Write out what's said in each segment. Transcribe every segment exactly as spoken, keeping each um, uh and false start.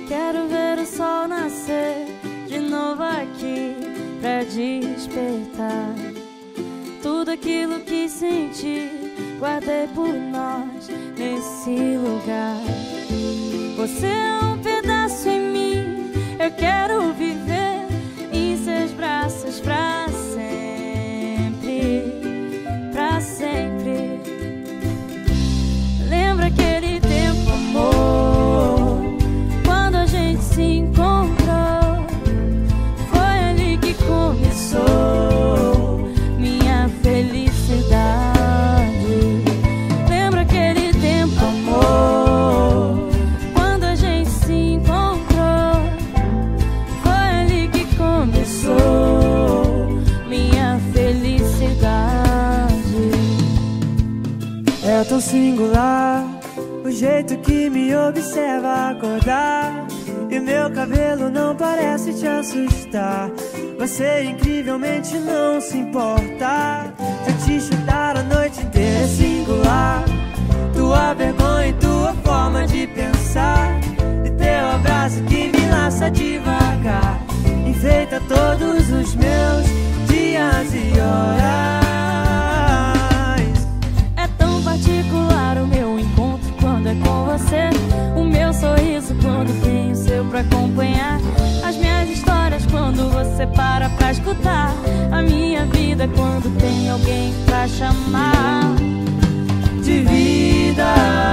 Quero ver o sol nascer de novo aqui pra despertar tudo aquilo que senti, guardei por nós nesse lugar. Você é um pedaço em mim, eu quero viver em seus braços pra sempre, pra sempre. Lembra aquele tempo, amor, quando a gente se encontrou? Foi ali que começou minha felicidade. Lembra aquele tempo, amor, quando a gente se encontrou? Foi ali que começou minha felicidade. É tão singular o jeito que me observa acordar, e meu cabelo não parece te assustar. Você incrivelmente não se importa de te chutar a noite inteira. É singular tua vergonha e tua forma de pensar, e teu abraço que me laça devagar, enfeita todos os meus dias e horas. É tão particular o meu encontro quando é com você, o meu sorriso quando tem o seu pra acompanhar, as minhas histórias quando você para pra escutar, a minha vida quando tem alguém pra chamar de vida.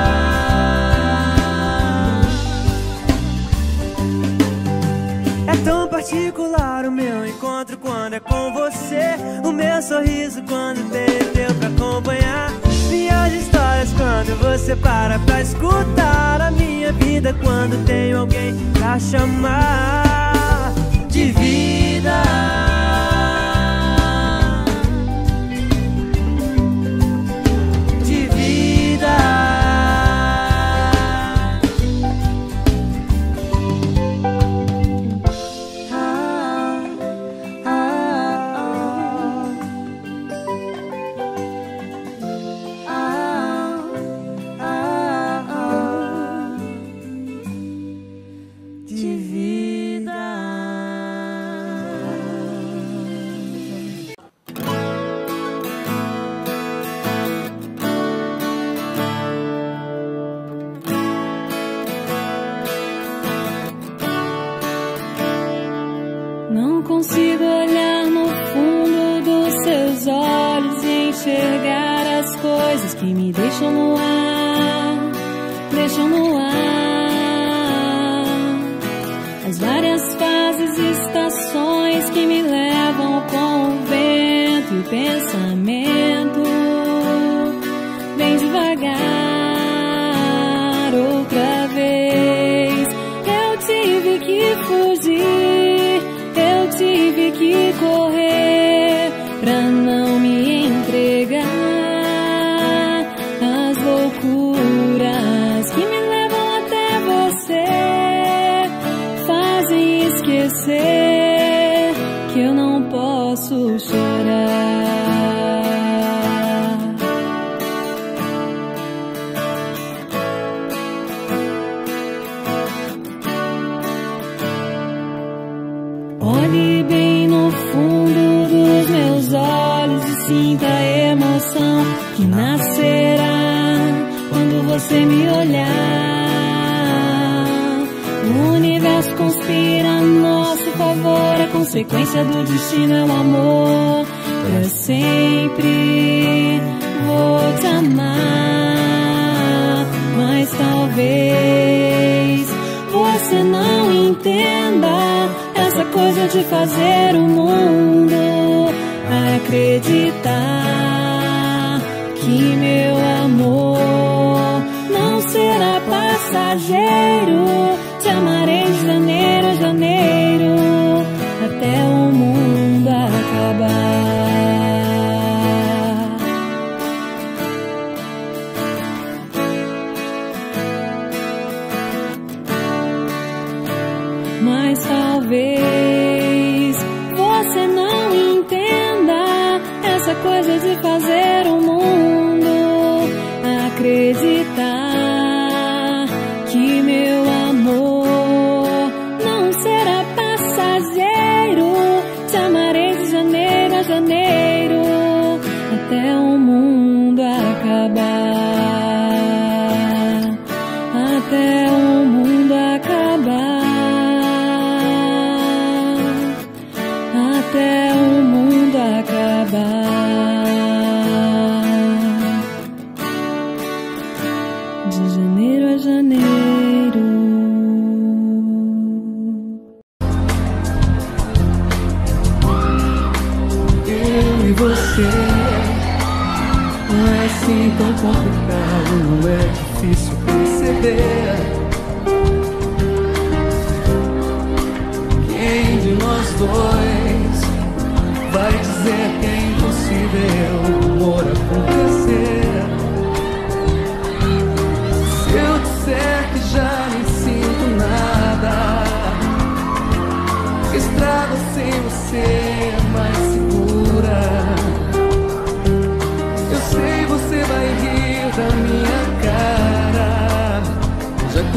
É tão particular o meu encontro quando é com você, o meu sorriso quando tem o teu pra acompanhar, minhas histórias quando você para pra escutar, a minha vida quando tem alguém pra chamar de vida. De vida. ah, ah, ah. Ah, ah, ah. De vida. Não consigo olhar no fundo dos seus olhos e enxergar as coisas que me deixam no ar, deixam no ar. As várias fases e estações que me levam com o vento e o pensamento, bem devagar. Outra vez eu tive que fugir, eu tive que correr pra não me entregar às loucuras que me levam até você, fazem esquecer que eu não posso chorar. Olhe bem no fundo dos meus olhos e sinta a emoção que nascerá quando você me olhar. O universo conspira a nosso favor, a consequência do destino é o amor. Pra sempre vou te amar, mas talvez você não entenda essa coisa de fazer o mundo acreditar que meu amor não será passageiro. Te amarei de janeiro a janeiro até o mundo acabar. Mas talvez você não entenda essa coisa de fazer o mundo acreditar que meu amor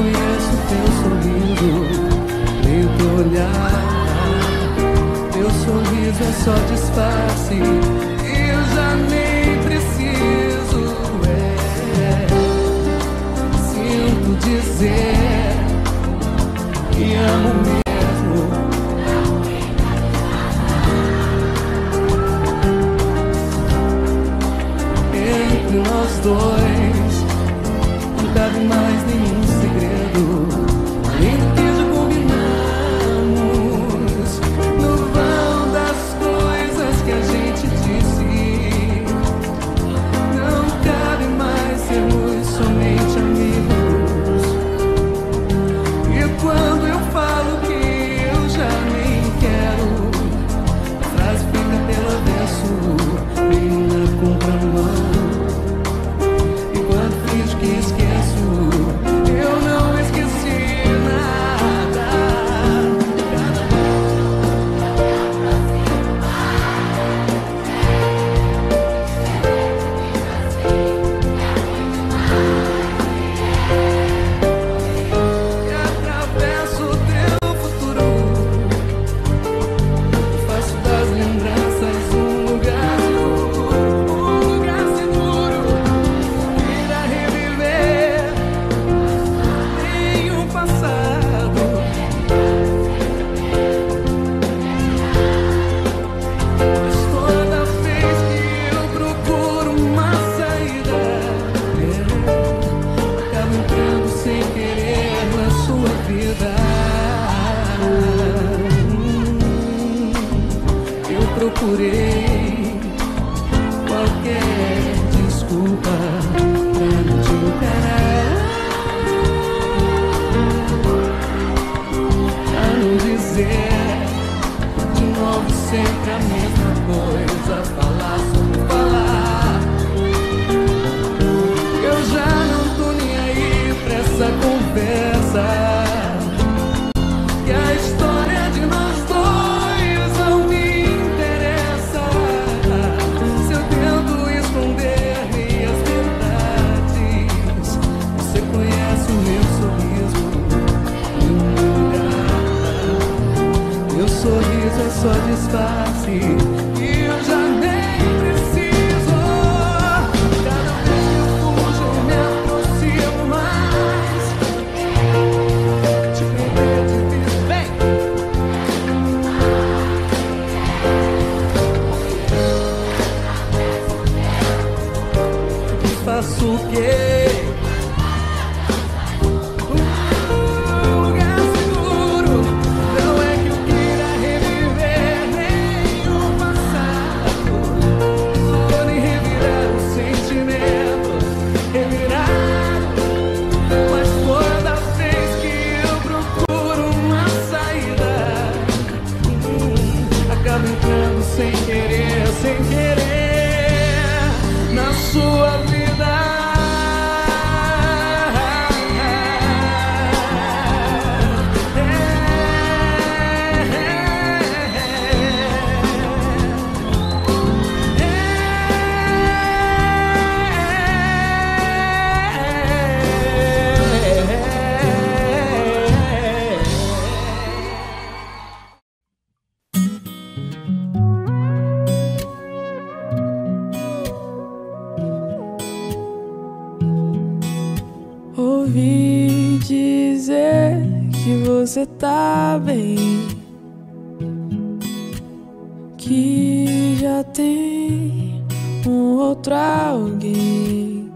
conheço teu sorriso, leio teu olhar. Teu sorriso é só disfarce, eu já nem preciso. É, sinto dizer que amo mesmo. Entre nós dois não cabe mais nenhum segredo, além do que já combinamos no vão das coisas que a gente disse. Não cabe mais sermos somente amigos. E quando eu falo que eu já nem quero, a frase fica pelo avesso, meio na contramão. Que esqueço, eu não esqueci nada. E atravesso o teu futuro, faço das lembranças um lugar seguro, um lugar seguro. Procurei qualquer desculpa pra não te encarar, pra não dizer de novo sempre a mesma coisa, falar sobre falar. Eu já não tô nem aí pra essa conversa, que a história de nós dois não me interessa. Se eu tento esconder minhas verdades, você conhece o meu sorriso e o meu olhar. Meu sorriso é só disfarce, e eu já nem preciso. Cada vez que eu fujo eu me aproximo mais. Te perder é difícil, vem! Faço o quê? Um lugar seguro. Não é que eu queira reviver nem o passado, ou nem revirar o sentimento, revirar. Mas toda vez que eu procuro uma saída, hum, acabo entrando sem querer, sem querer na sua vida. Ouvi dizer que você tá bem, que já tem um outro alguém.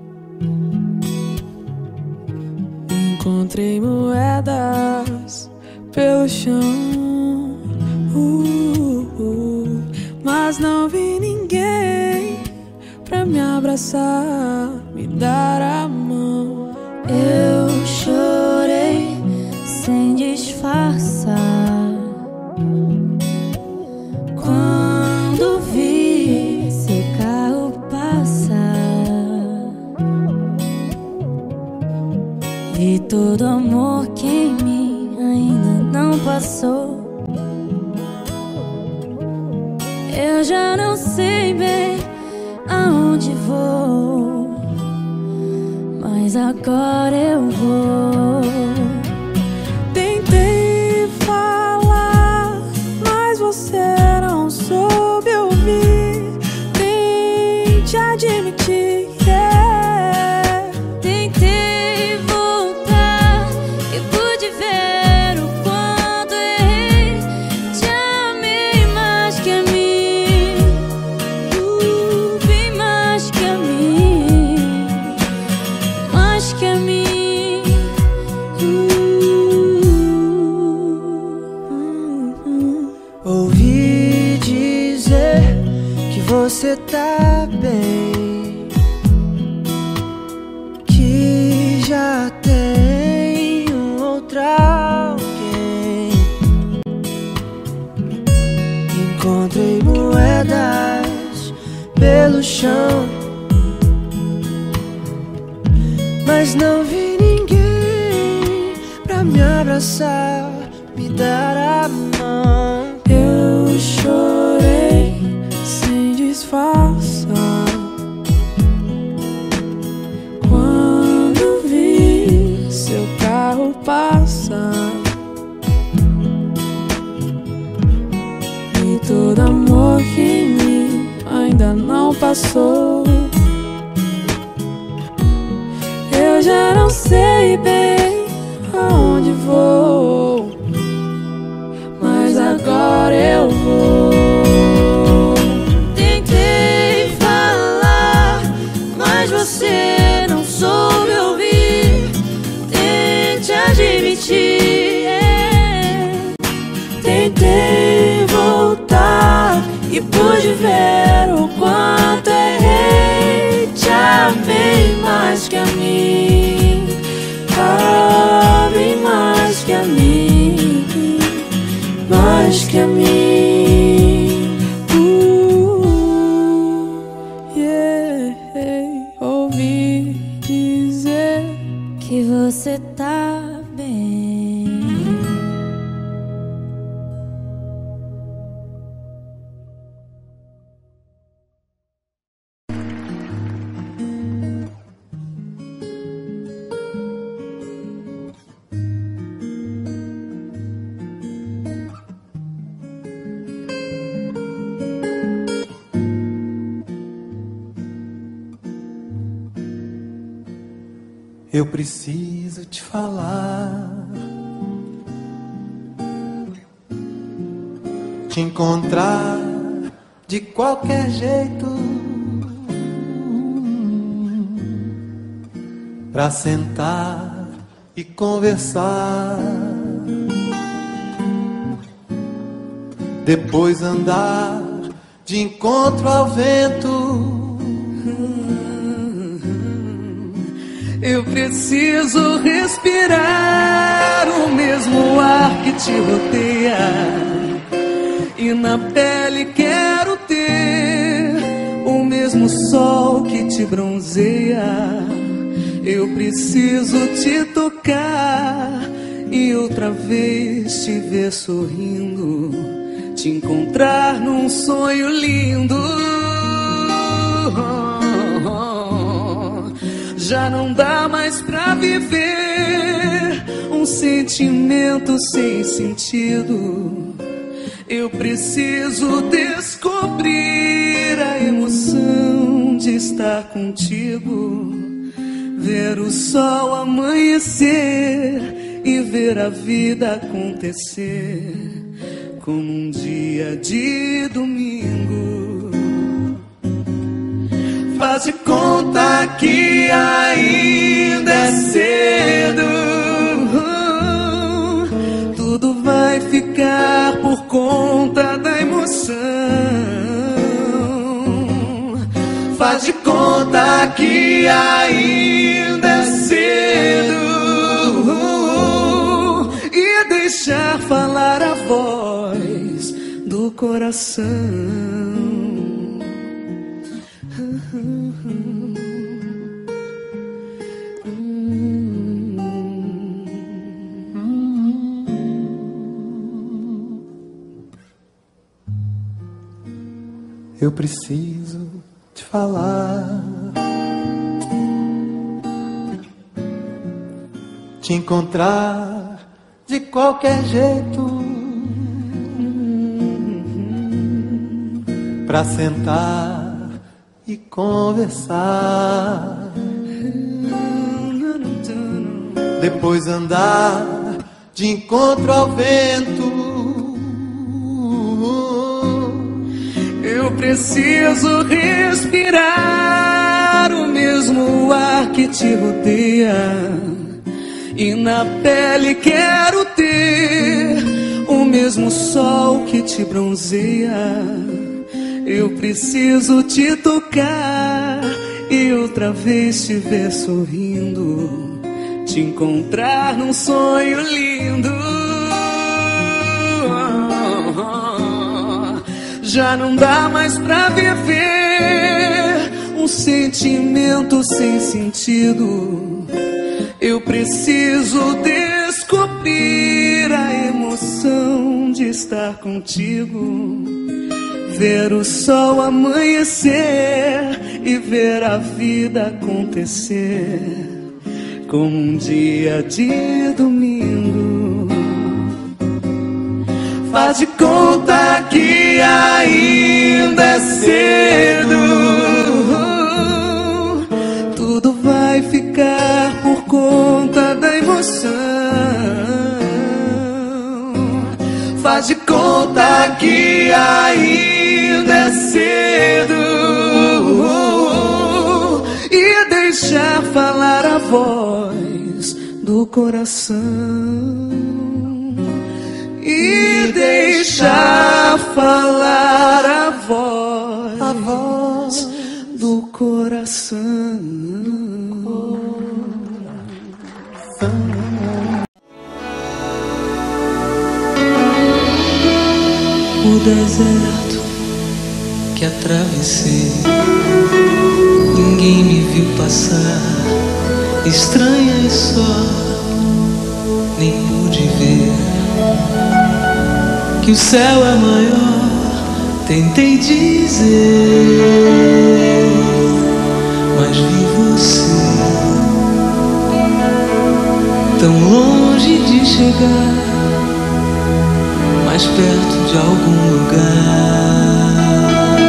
Encontrei moedas pelo chão, uh, uh, mas não vi ninguém pra me abraçar, me dar a mão. Eu chorei sem disfarçar quando vi seu carro passar. Vi todo amor que em mim ainda não passou. Eu já não sei bem aonde vou, mas agora eu vou. você tá bem, que já tem um outro alguém. Encontrei moedas pelo chão, mas não vi ninguém pra me abraçar, me dar a mão. Eu chorei sem disfarçar quando vi seu carro passar, e todo amor que em mim ainda não passou. Eu já não sei bem aonde vou, mas agora eu vou. Tentei falar, mas você não soube ouvir. Tente admitir, é. Tentei voltar e pude ver o quanto errei. Te amei mais que a mim, ah, bem mais que a mim, mais que a mim. Uh, yeah. Ouvi dizer Que você tá bem. Eu preciso te falar, te encontrar de qualquer jeito, pra sentar e conversar, depois andar de encontro ao vento. Eu preciso respirar o mesmo ar que te rodeia, e na pele quero ter o mesmo sol que te bronzeia. Eu preciso te tocar e outra vez te ver sorrindo, te encontrar num sonho lindo. Já não dá mais pra viver um sentimento sem sentido. Eu preciso descobrir a emoção de estar contigo, ver o sol amanhecer e ver a vida acontecer como um dia de domingo. Faz de conta que ainda é cedo, tudo vai ficar por conta da emoção. Faz de conta que ainda é cedo e deixar falar a voz do coração. Eu preciso te falar, te encontrar de qualquer jeito, pra sentar e conversar, depois andar de encontro ao vento. Eu preciso respirar o mesmo ar que te rodeia, e na pele quero ter o mesmo sol que te bronzeia. Eu preciso te tocar e outra vez te ver sorrindo, te encontrar num sonho lindo. Já não dá mais pra viver um sentimento sem sentido. Eu preciso descobrir a emoção de estar contigo, ver o sol amanhecer e ver a vida acontecer como um dia de domingo. Faz de conta que ainda é cedo, tudo vai ficar por conta da emoção. Faz de conta que ainda é cedo e deixar falar a voz do coração. E deixar falar a voz, a voz do coração. O deserto que atravessei, ninguém me viu passar, estranha e só, nem pude ver que o céu é maior. Tentei dizer, mas vi você tão longe de chegar, mais perto de algum lugar.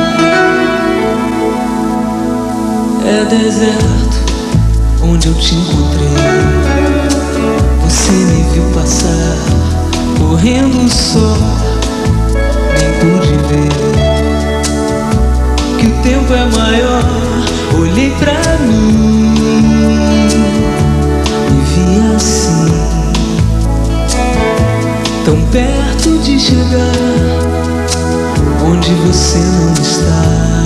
É deserto onde eu te encontrei, você me viu passar correndo só, nem pude ver que o tempo é maior. Olhei pra mim e vi assim, tão perto de chegar onde você não está.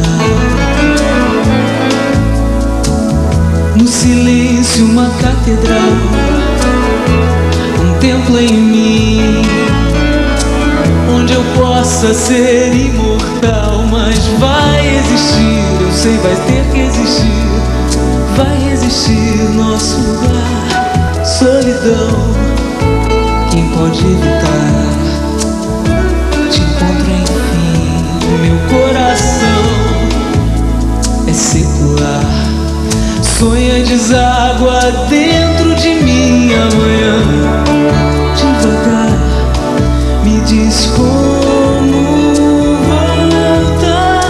No silêncio uma catedral, um templo em mim, onde eu possa ser imortal. Mas vai existir, eu sei, vai ter que existir, vai existir nosso lugar. Solidão, quem pode evitar? Te encontro enfim, meu coração é secular. Sonha deságua dentro de mim amanhã. Devagar me diz como voltar.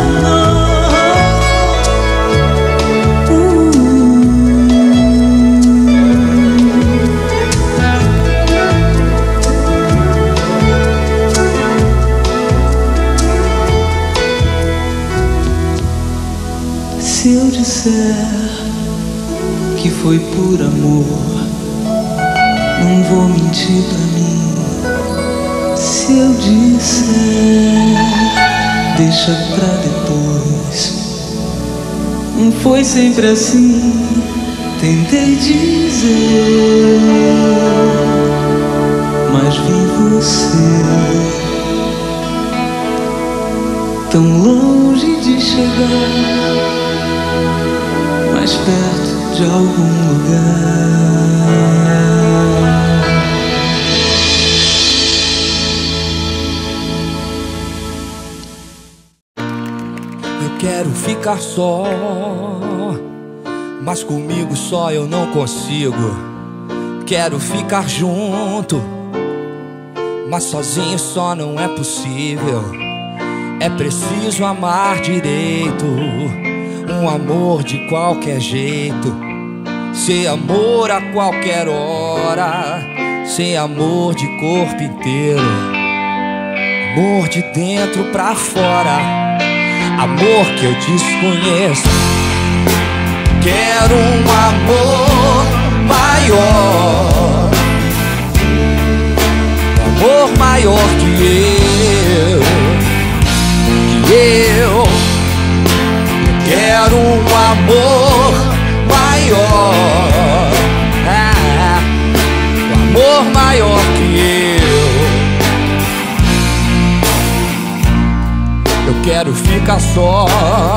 uh. Se eu disser que foi por amor, não vou mentir pra mim. Se eu disser, deixa pra depois, não foi sempre assim. Tentei dizer, mas vi você tão longe de chegar, mais perto de algum lugar. Eu quero ficar só, mas comigo só eu não consigo. Quero ficar junto, mas sozinho só não é possível. É preciso amar direito, um amor de qualquer jeito, ser amor a qualquer hora, ser amor de corpo inteiro, amor de dentro pra fora, amor que eu desconheço. Quero um amor maior, um amor maior que eu, que eu amor maior, ah, um amor maior que eu. Eu quero ficar só,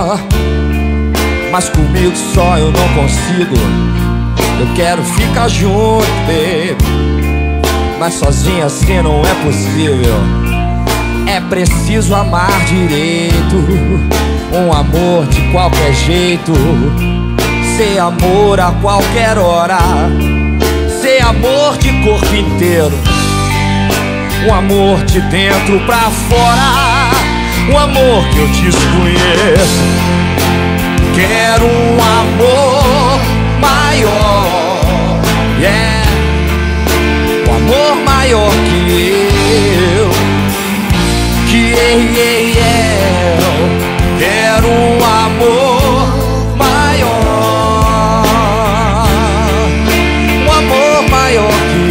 mas comigo só eu não consigo. Eu quero ficar junto, baby, mas sozinho assim não é possível. É preciso amar direito, um amor de qualquer jeito, ser amor a qualquer hora, ser amor de corpo inteiro, um amor de dentro pra fora, um amor que eu desconheço. Quero um amor maior, yeah, um amor maior que eu, que eu, eu quero um amor maior, um amor maior que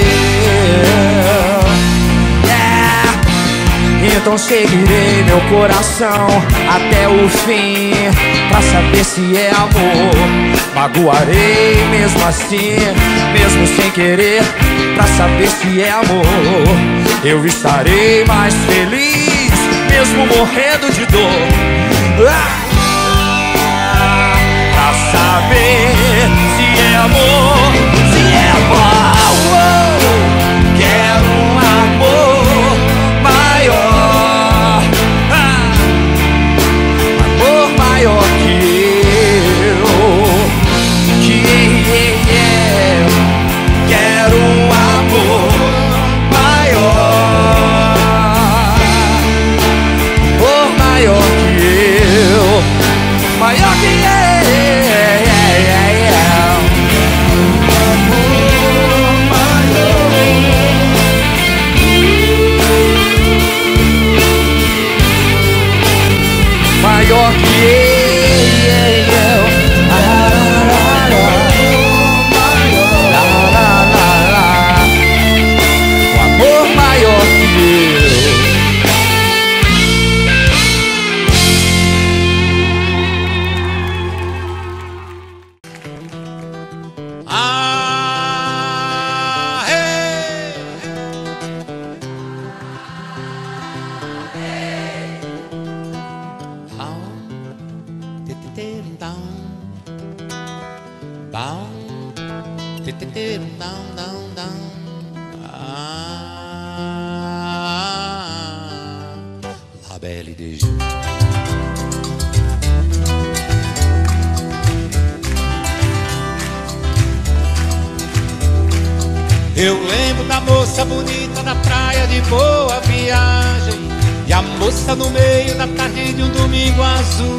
eu, yeah. Então seguirei meu coração até o fim, pra saber se é amor. Magoarei mesmo assim, mesmo sem querer, pra saber se é amor. Eu estarei mais feliz, mesmo morrendo de dor, ah, pra saber se é amor, se é amor. Quero um amor maior, ah, amor maior que eu, que eu quero um amor maior, amor maior que eu, maior que eu, maior que eu, o amor maior que eu. Ah, hey. La Belle des Jours. Eu lembro da moça bonita na praia de Boa Viagem, e a moça no meio da tarde de um domingo azul.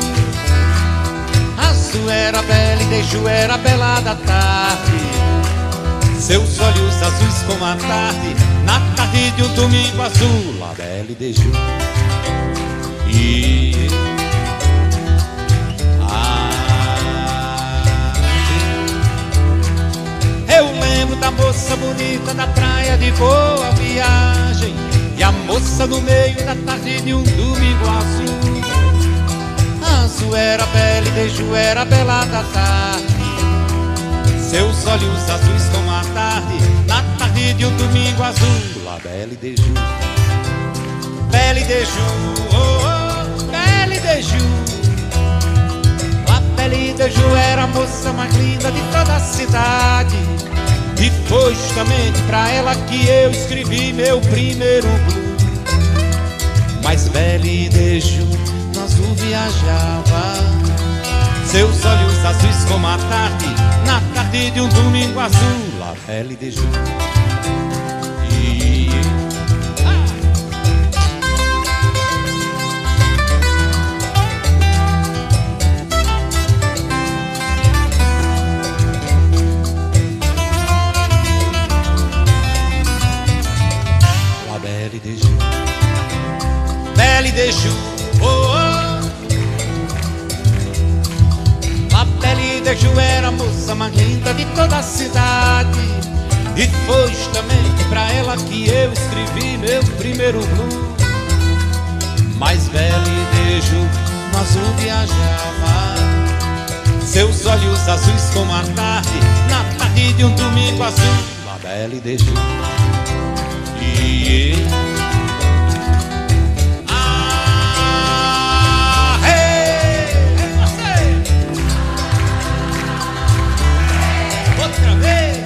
Azul era a Belle des Jours, era a bela da tarde, seus olhos azuis como a tarde, na tarde de um domingo azul. La Belle des Jours. E ah, eu lembro da moça bonita na praia de Boa Viagem, e a moça no meio da tarde de um domingo azul. Azul era a Belle des Jours, era a bela da tarde, seus olhos azuis como a tarde, na tarde de um domingo azul. La Belle des Jours. Belle des Jours, oh, oh, Belle des Jours. La Belle des Jours era a moça mais linda de toda a cidade, e foi justamente pra ela que eu escrevi meu primeiro blues. Mas Belle des Jours no azul viajava, seus olhos azuis como a tarde, na tarde de um domingo azul. La Belle des Jours. E ah. La Belle des Jours. Belle des Jours, oh, oh. La Belle des Jours era a moça mais linda de toda a cidade, e foi justamente pra ela que eu escrevi meu primeiro blues. Mas Belle des Jours no azul viajava, seus olhos azuis como a tarde, na tarde de um domingo azul, a bela e deixou. E ah, hey, é você. Outra vez.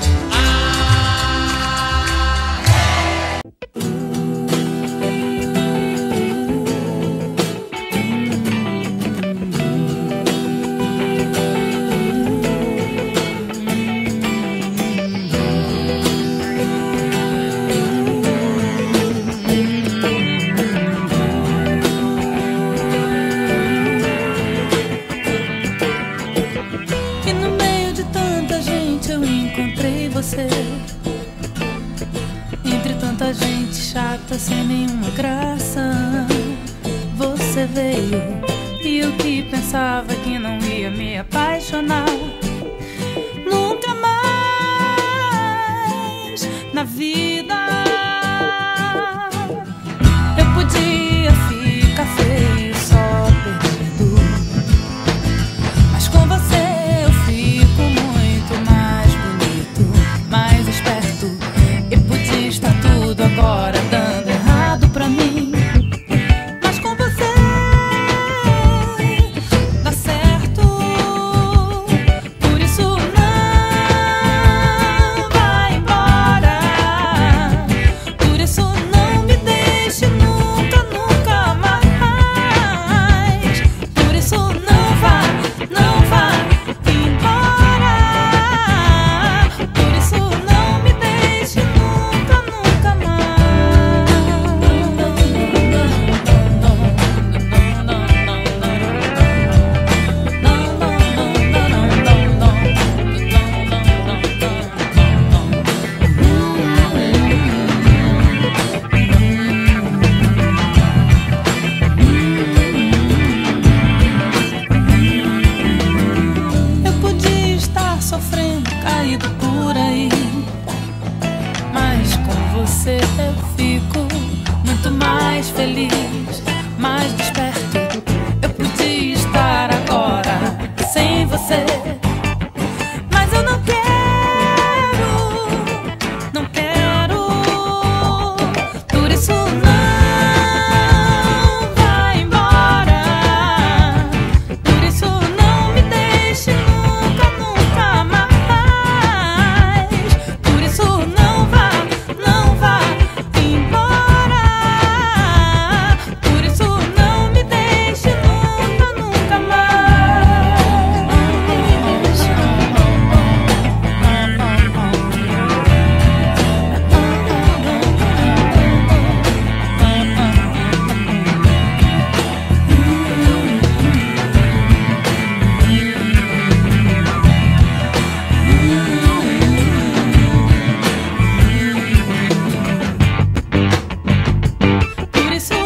Entre tanta gente chata sem nenhuma graça, você veio e eu que pensava que não ia me apaixonar nunca mais na vida. Eu podia ficar feio, só perdido, mas com você eu fico muito mais bonito, mais esperto. E podia estar tudo agora dando errado pra mim, mas com você dá certo. Por isso não vai embora, por isso não me deixe nunca, nunca mais. Por isso não vá, não vá embora, por isso não me deixe nunca, nunca mais. Eu podia estar sofrendo, caído por aí, mas com você eu fico muito mais feliz, mais desperto. Eu podia estar agora sem você, mas eu não quero, não quero. Por isso não vai embora, por isso não me deixe nunca, nunca mais. Por isso não vá, não vá embora, por isso não me deixe nunca, nunca mais. Por isso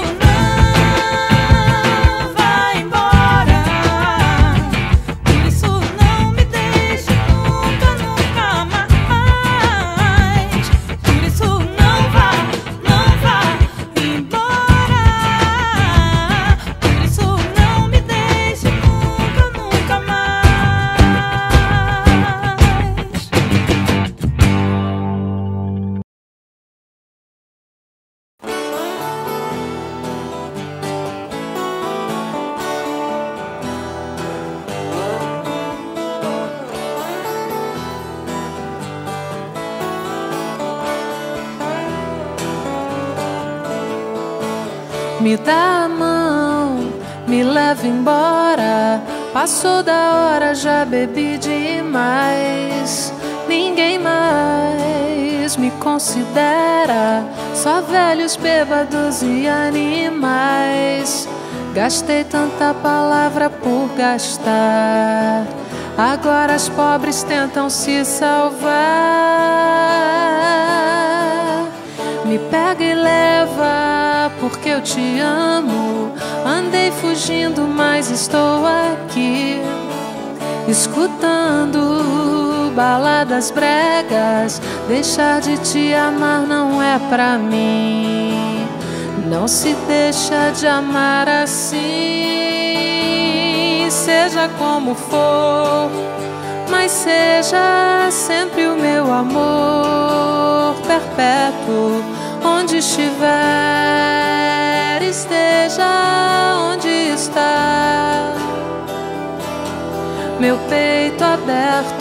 não vai embora, por isso não me deixe nunca, nunca mais. Por isso não vá, não vá embora, por isso não me deixe nunca, nunca mais. Me dá a mão, me leva embora. Passou da hora, já bebi demais. Ninguém mais me considera, só velhos, bêbados e animais. Gastei tanta palavra por gastar, agora as pobres tentam se salvar. Me pega e leva, porque eu te amo. Andei fugindo, mas estou aqui, escutando baladas bregas. Deixar de te amar não é pra mim. Não se deixa de amar assim. seja como for, mas seja sempre o meu amor perpétuo. Onde estiver, esteja onde está, meu peito aberto.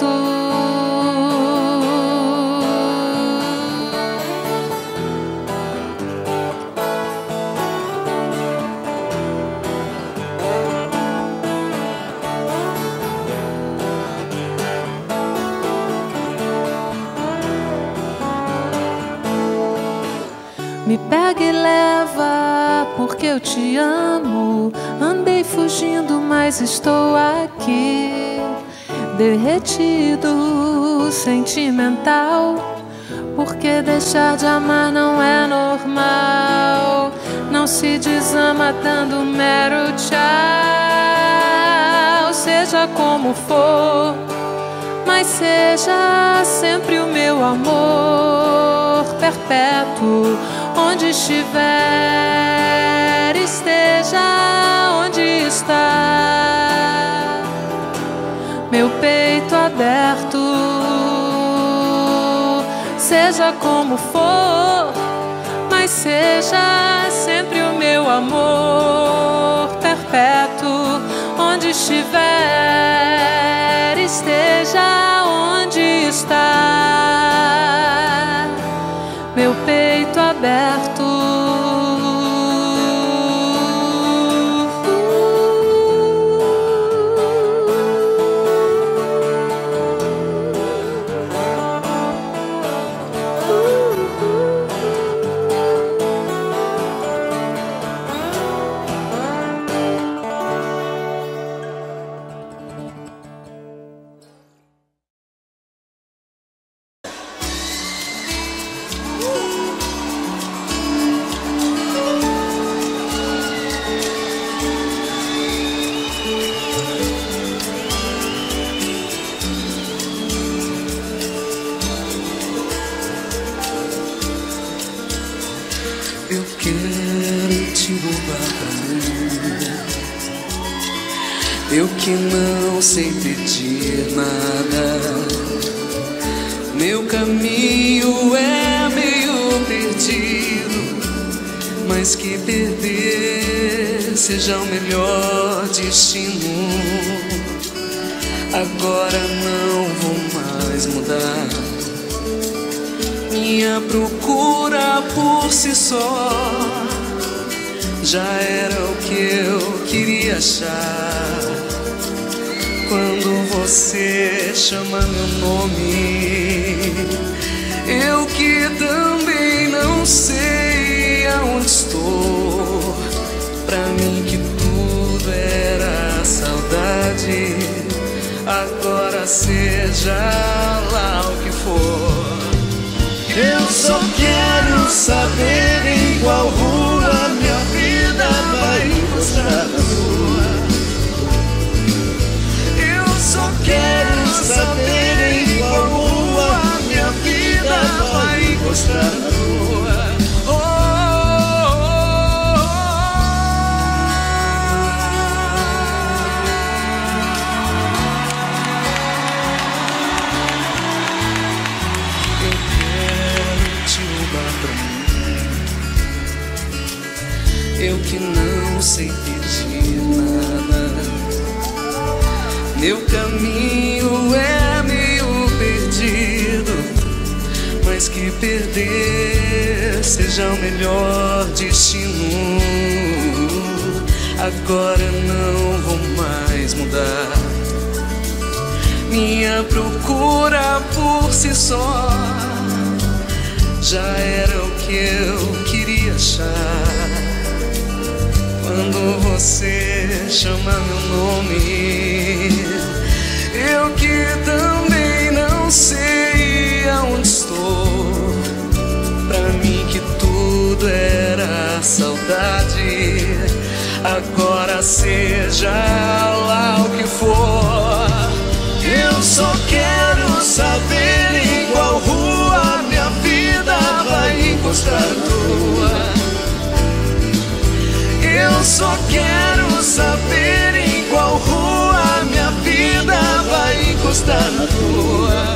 Me pega e leva, porque eu te amo. Andei fugindo, mas estou aqui, derretido, sentimental. Porque deixar de amar não é normal. Não se desama dando mero tchau. Seja como for, mas seja sempre o meu amor perpétuo. Onde estiver, esteja onde está, meu peito aberto. Seja como for, mas seja sempre o meu amor perpétuo. Onde estiver, esteja onde está, meu peito aberto. Eu quero te roubar pra mim, eu que não sei pedir nada. Meu caminho é meio perdido, mas que perder seja o melhor destino. Agora não vou mais mudar, minha procura por si só já era o que eu queria achar. Quando você chama meu nome, eu que também não sei aonde estou. Pra mim que tudo era saudade, agora seja lá o que for. Eu só quero saber em qual rua minha vida vai encostar na sua. Eu só quero saber em qual rua minha vida vai encostar na sua. Oh, oh, eu que não sei pedir nada. Meu caminho é meio perdido, mas que perder seja o melhor destino. Agora não vou mais mudar, minha procura por si só já era o que eu queria achar. Quando você chama meu nome, eu que também não sei aonde estou. Pra mim que tudo era saudade, agora seja lá o que for. Eu só quero saber em qual rua minha vida vai encostar na tua. Eu só quero saber em qual rua na tua.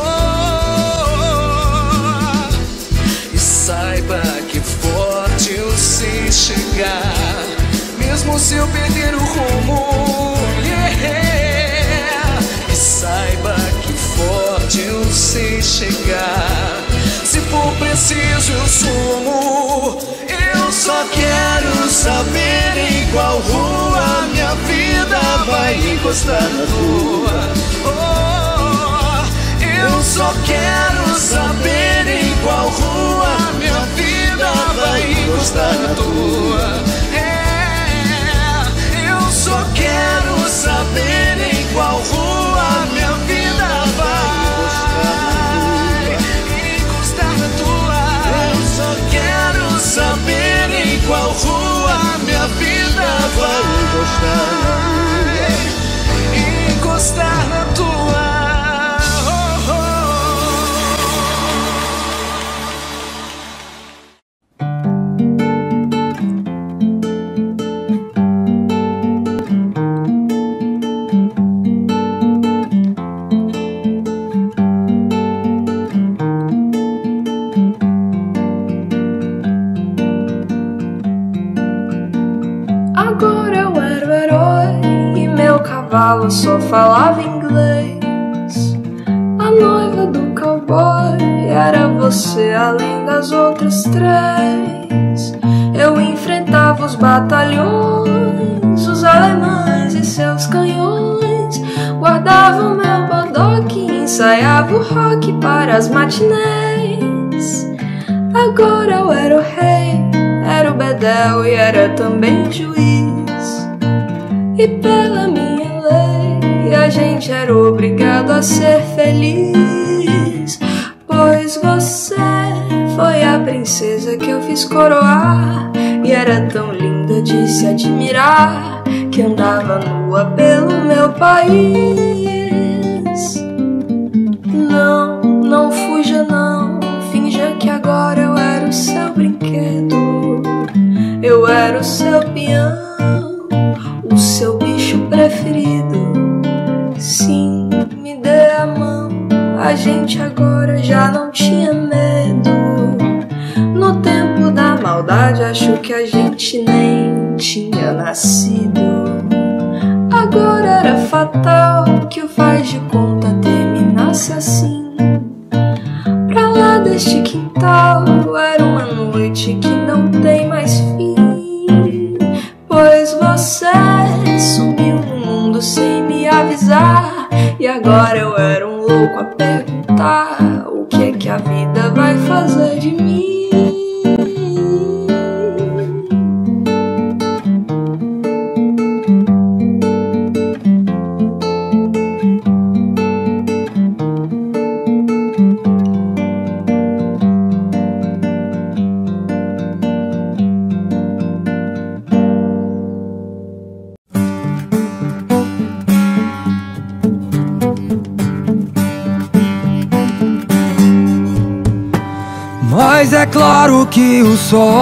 Oh, e saiba que forte eu sei chegar, mesmo se eu perder o rumo. Yeah. E saiba que forte eu sei chegar, se for preciso eu sumo. Eu só quero saber em qual rua minha vida vai encostar na tua. Oh, eu só quero saber em qual rua minha vida vai encostar na tua. É, eu só quero saber em qual rua minha vida vai encostar na tua. Eu só quero saber em qual rua minha vida vai encostar na tua. Oh, oh. Agora eu era o herói e meu cavalo só falava inglês. A noiva do cowboy era você, além das outras três. Eu enfrentava os batalhões, os alemães e seus canhões. Guardava o meu bodoque e ensaiava o rock para as matinês. Agora eu era o rei, era o bedel e era também juiz. E pela minha lei a gente era obrigado a ser feliz, pois você foi a princesa que eu fiz coroar. E era tão linda de se admirar que andava nua pelo meu país. Não, não fuja não, finja que agora eu era o seu brinquedo. Eu era o seu peão, o seu bicho preferido. Sim, me dê a mão, a gente agora já não tinha medo. No tempo da maldade acho que a gente nem tinha nascido. Agora era fatal que o faz de conta terminasse assim. Pra lá deste quintal era uma noite que não tem mais fim, pois você sumiu no mundo sem me avisar. E agora eu era um louco a perguntar o que é que a vida vai fazer de mim. Mas é claro que o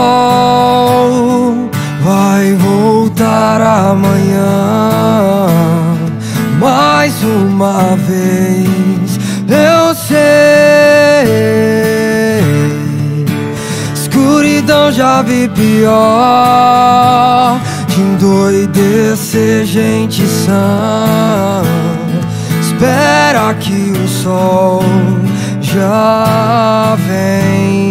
sol vai voltar amanhã. Mais uma vez eu sei, escuridão já vi pior, de endoidecer gente sã. Espera que o sol já vem.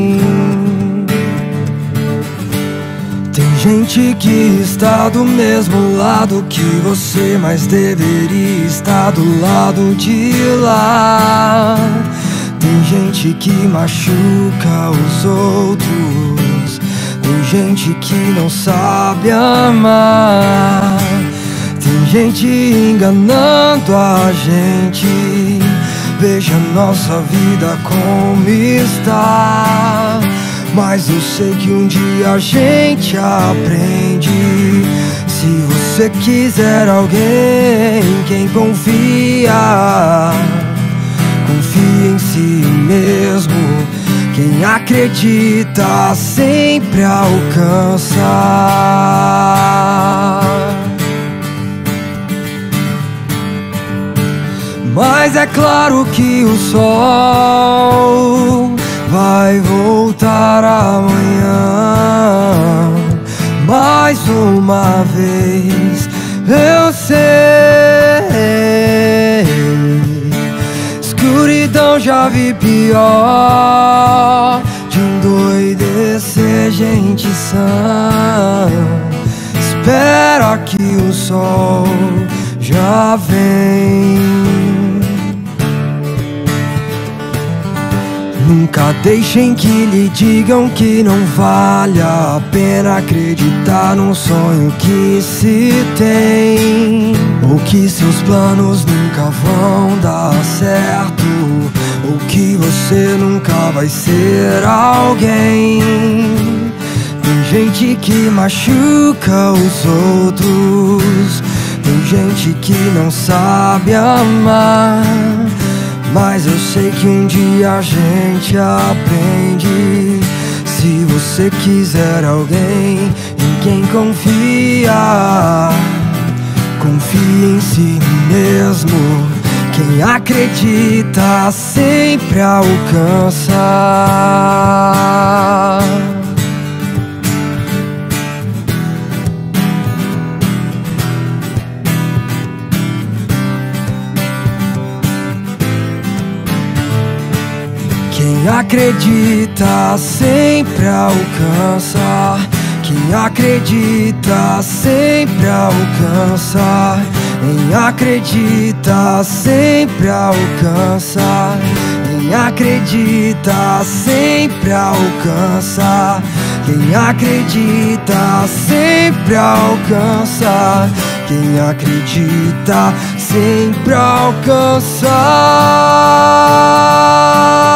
Tem gente que está do mesmo lado que você, mas deveria estar do lado de lá. Tem gente que machuca os outros, tem gente que não sabe amar, tem gente enganando a gente. Veja nossa vida como está, mas eu sei que um dia a gente aprende. Se você quiser alguém, quem confia, confia em si mesmo. Quem acredita sempre alcança. Mas é claro que o sol vai voltar amanhã. Mais uma vez eu sei, escuridão já vi pior, de endoidecer gente sã. Espera que o sol já vem. Nunca deixem que lhe digam que não vale a pena acreditar num sonho que se tem, ou que seus planos nunca vão dar certo, ou que você nunca vai ser alguém. Tem gente que machuca os outros, tem gente que não sabe amar, mas eu sei que um dia a gente aprende. Se você quiser alguém em quem confiar, confie em si mesmo. Quem acredita sempre alcança. Quem acredita sempre alcança. Quem acredita sempre alcança. Quem acredita sempre alcança. Quem acredita sempre alcança. Quem acredita sempre alcança. Quem acredita sempre alcança.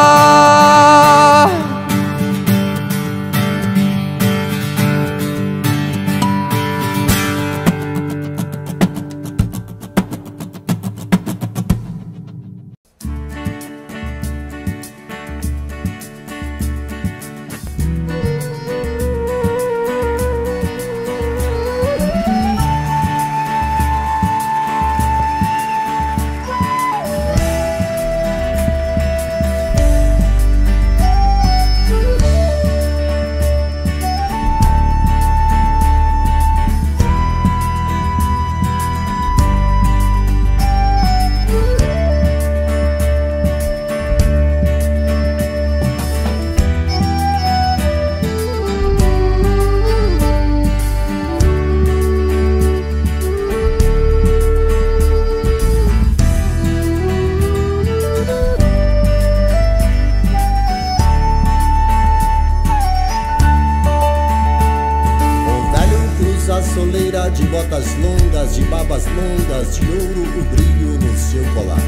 De botas longas, de barbas longas, de ouro o brilho no seu colar.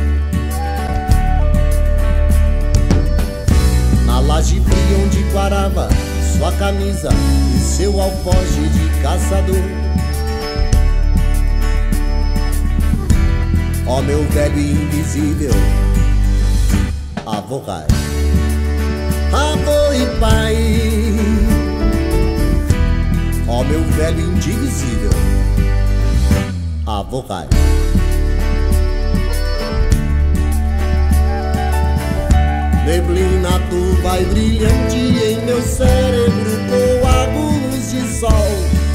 Na laje fria onde quarava sua camisa e seu alforje de caçador. Ó meu velho invisível, avô Rai, avô e pai. Ó meu velho indivisível, avô Rai. Neblina turva e brilhante em meu cérebro, coágulos de sol.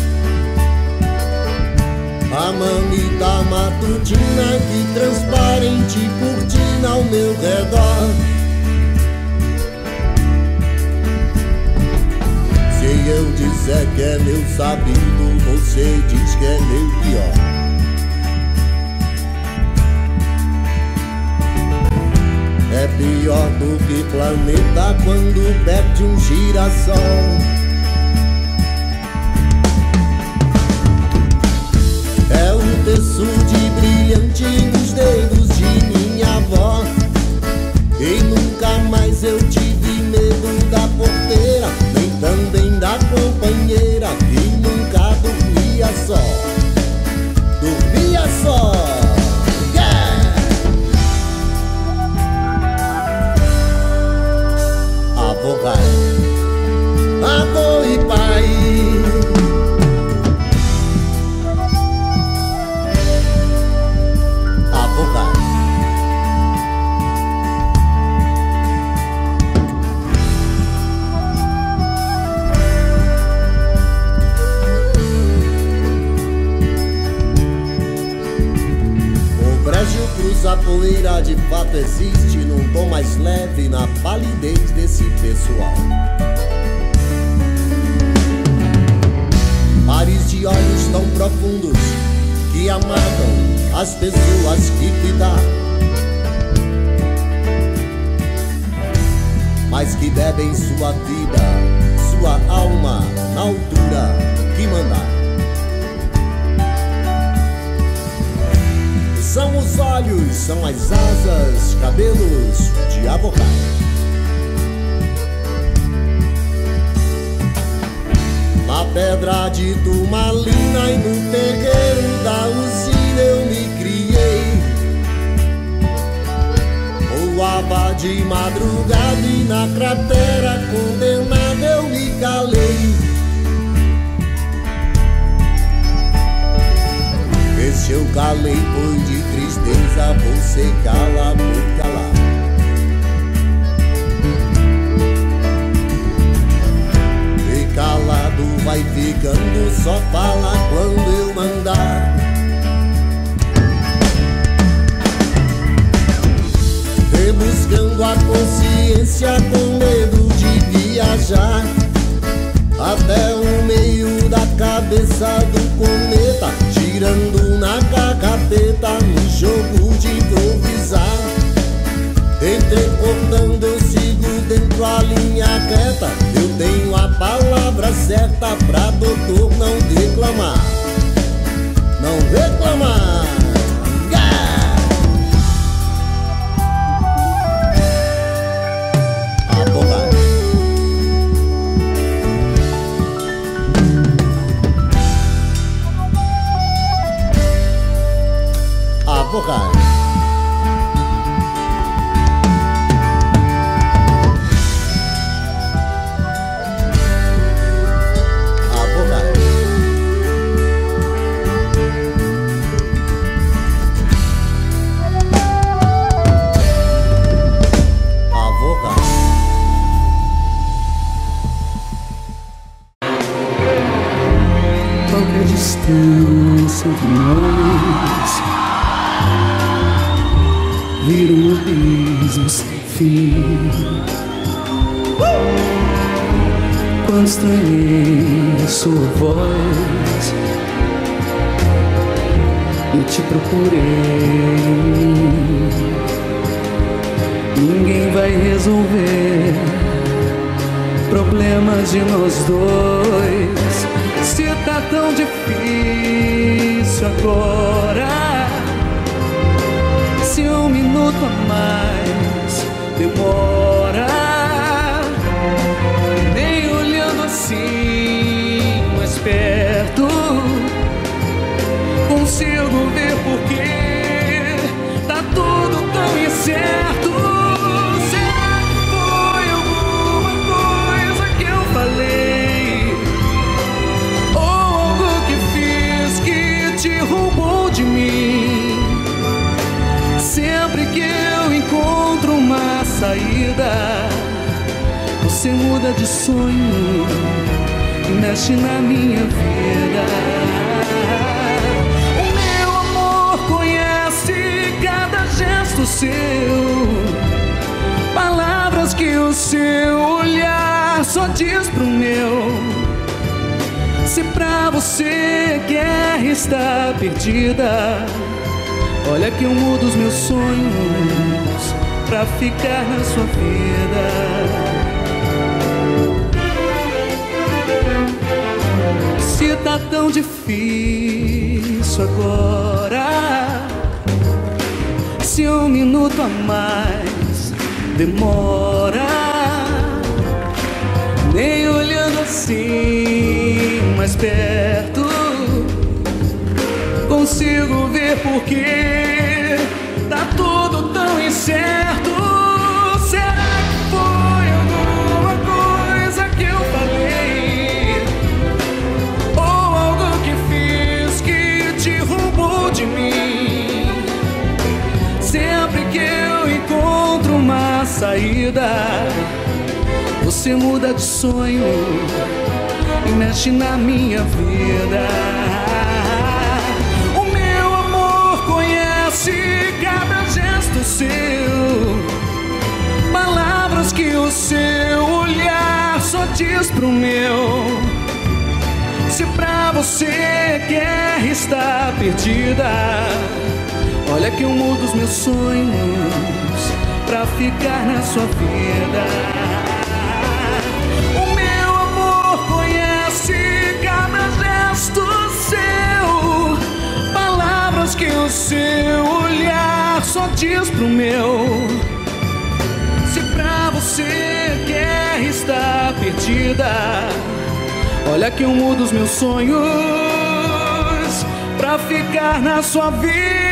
A mamita matutina que transparente cortina ao meu redor. Se eu disser que é meu sabido, você diz que é meu pior. É pior do que planeta quando perde um girassol. É o terço de brilhante nos dedos de minha avó. E nunca mais eu tive medo da porteira, nem também da companheira que nunca dormia só. Dormia só. Yeah! Avô Rai, avô a poeira de fato existe num tom mais leve na palidez desse pessoal. Pares de olhos tão profundos que amagam as pessoas que cuidaram, mas que devem sua vida, sua alma na altura que mandar. São os olhos, são as asas, cabelos de abocado. Na pedra de turmalina e no terreiro da usina eu me criei. Voava de madrugada e na cratera condenada eu me calei. Esse eu calei foi de tristeza, você cala por calar. E calado vai ficando, só fala quando eu mandar. Rebuscando a consciência com medo de viajar até o meio da cabeça do cometa, girando na carcapeta no jogo de improvisar. Entrecortando eu sigo dentro a linha reta, eu tenho a palavra certa pra doutor não declamar, não reclamar. Abogado. Abogado. Abogado. Qualquer distância entre nós vira um abismo sem fim. Quando estranhei a sua voz e te procurei, ninguém vai resolver problemas de nós dois. Se tá tão difícil agora, se um minuto a mais demora, nem olhando assim mais perto consigo ver porque tá tudo tão incerto. Será que foi alguma coisa que eu falei, ou algo que fiz que te roubou de mim? Sempre que eu encontro uma saída, você muda de sonho e mexe na minha vida. O meu amor conhece cada gesto seu, palavras que o seu olhar só diz pro meu. Se pra você guerra está perdida, olha que eu mudo os meus sonhos pra ficar na sua vida. Se tá tão difícil agora, se um minuto a mais demora, nem olhando assim mais perto consigo ver porque tá tudo tão incerto. Será que foi alguma coisa que eu falei, ou algo que fiz que te roubou de mim? Sempre que eu encontro uma saída, você muda de sonho e mexe na minha vida. Cada gesto seu olhar só diz pro meu. Se pra você guerra está perdida, olha que eu mudo os meus sonhos pra ficar na sua vida. O meu amor conhece cada gesto seu, palavras que o seu olhar só diz pro meu. Se pra você guerra está perdida, olha que eu mudo os meus sonhos pra ficar na sua vida.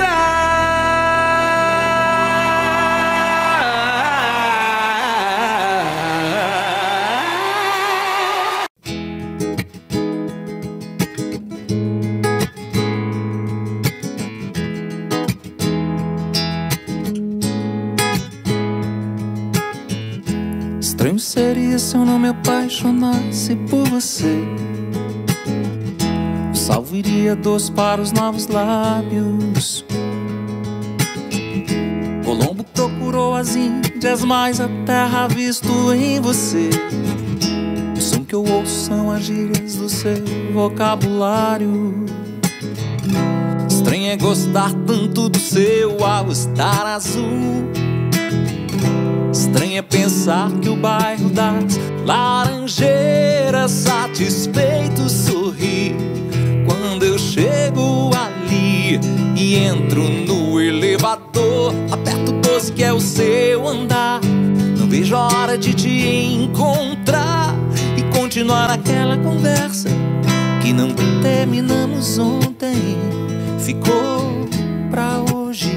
Estranho seria se eu não me apaixonasse por você. O salvo iria doce para os novos lábios. Colombo procurou as Índias, mas a terra visto em você. O som que eu ouço são as gírias do seu vocabulário. Estranho é gostar tanto do seu all-star azul. Estranho é pensar que o bairro das Laranjeiras satisfeito sorri quando eu chego ali e entro no elevador. Aperto o doze que é o seu andar. Não vejo a hora de te encontrar e continuar aquela conversa que não terminamos ontem. Ficou pra hoje.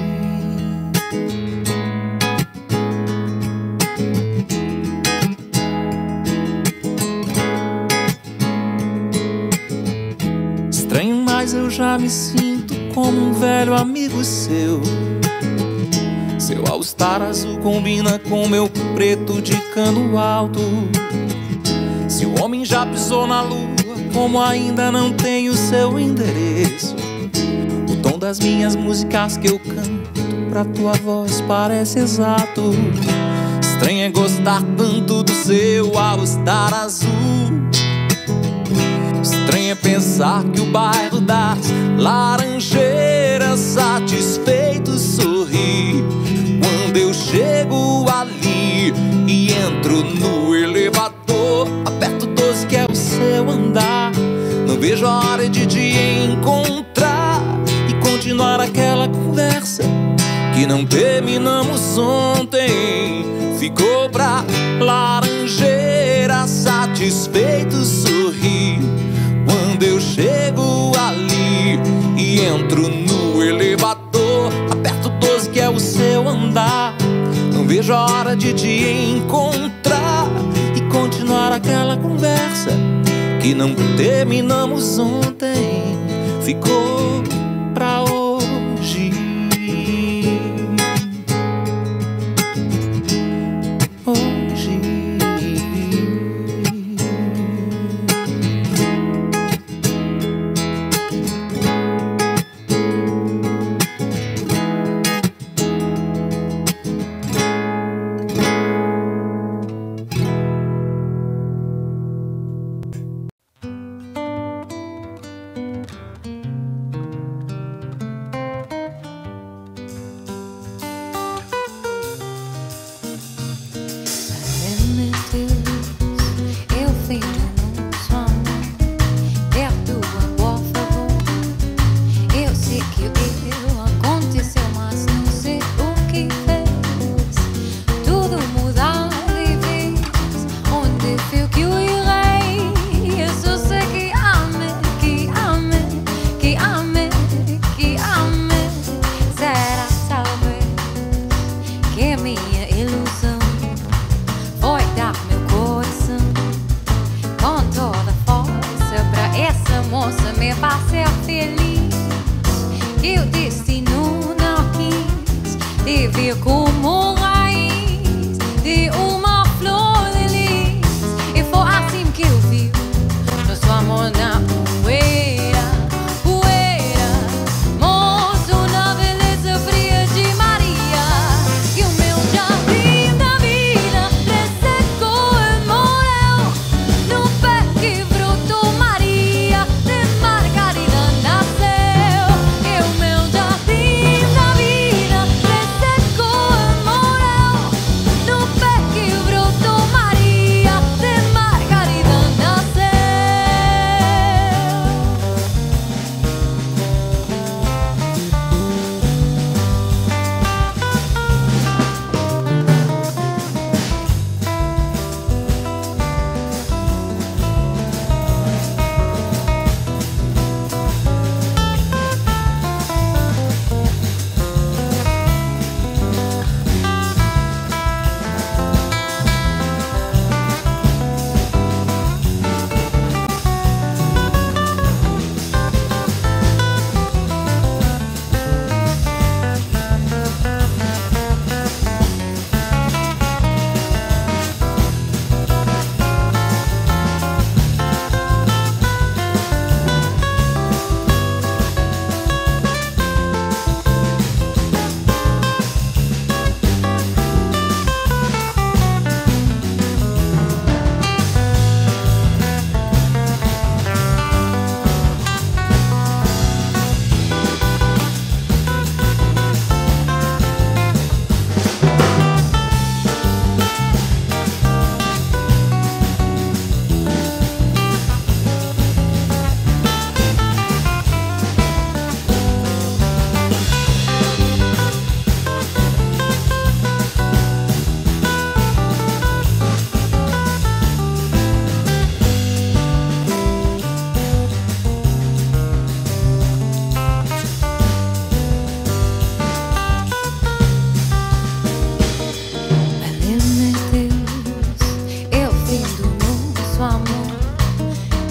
Estranho, mas eu já me sinto como um velho amigo seu. Seu all-star azul combina com meu preto de cano alto. Se o homem já pisou na lua, como ainda não tenho seu endereço, o tom das minhas músicas que eu canto pra tua voz parece exato. Estranho é gostar tanto do seu all-star azul. Estranho é pensar que o bairro das Laranjeiras satisfeito sorri quando eu chego ali e entro no elevador. Aperto o doze que é o seu andar. Não vejo a hora de te encontrar e continuar aquela conversa que não terminamos ontem. Ficou pra Laranjeira satisfeito sorri quando eu chego ali e entro no elevador. Aperto o doze que é o seu andar. Não vejo a hora de te encontrar e continuar aquela conversa que não terminamos ontem. Ficou pra hoje. Hoje.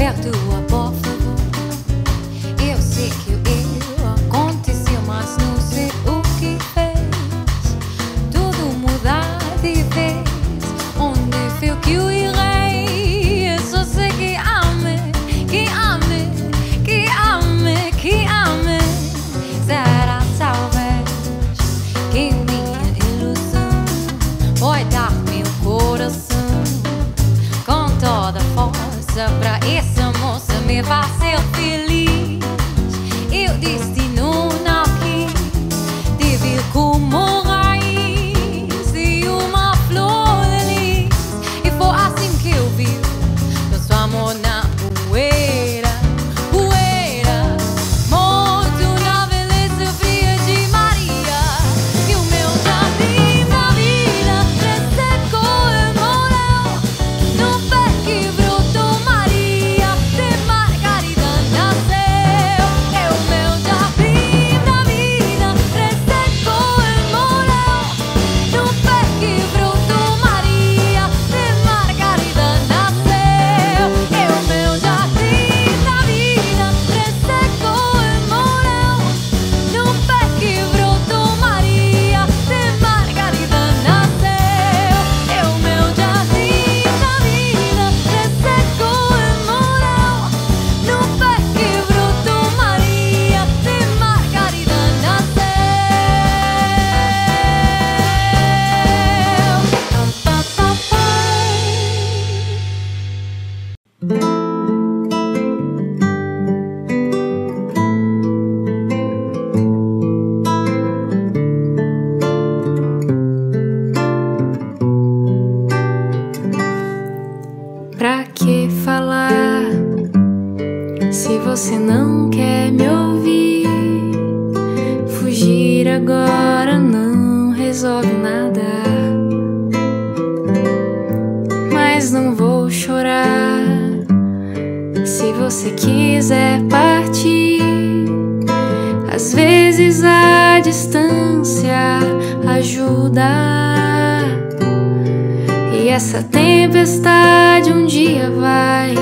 perdoa, por favor. Eu sei que o erro aconteceu, mas não sei o que fez tudo mudar de vez. Onde foi que eu irei? Eu só sei que amei, que amei, que amei, que amei. Será talvez que minha ilusão foi dar meu coração com toda força pra essa moça me fazer feliz. E o destino não quis te vir como raiz de uma flor de lis. E foi assim que eu vi nosso amor na poeira, poeira, morto na beleza fria de Maria. E o meu jardim da vida ressecou e morreu no pé que brotou Maria, de Margarida nasceu. E o meu jardim da vida ressecou e morreu no pé que brotou Maria, de Margarida nasceu. E o meu jardim da vida ressecou e morreu no pé que brotou Maria, de Margarida nasceu. E o meu jardim da vida ressecou e morreu no pé que brotou Maria, de Margarida Pra que falar se você não quer me ouvir? Fugir agora não resolve nada. Mas não vou chorar se você quiser partir. Às vezes a distância ajuda. E essa tempestade um dia vai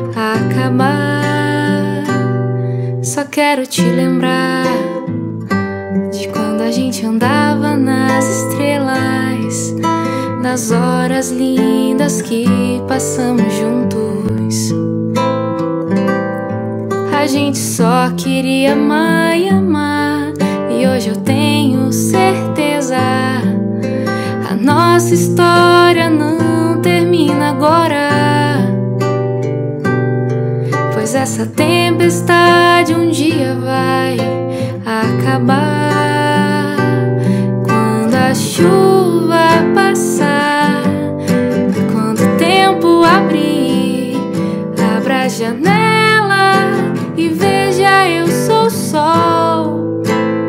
acabar. Só quero te lembrar de quando a gente andava nas estrelas, das horas lindas que passamos juntos. A gente só queria amar e amar, e hoje eu tenho certeza a nossa história não termina agora. Pois essa tempestade um dia vai acabar. Quando a chuva passar, quando o tempo abrir, abra a janela e veja, eu sou o sol,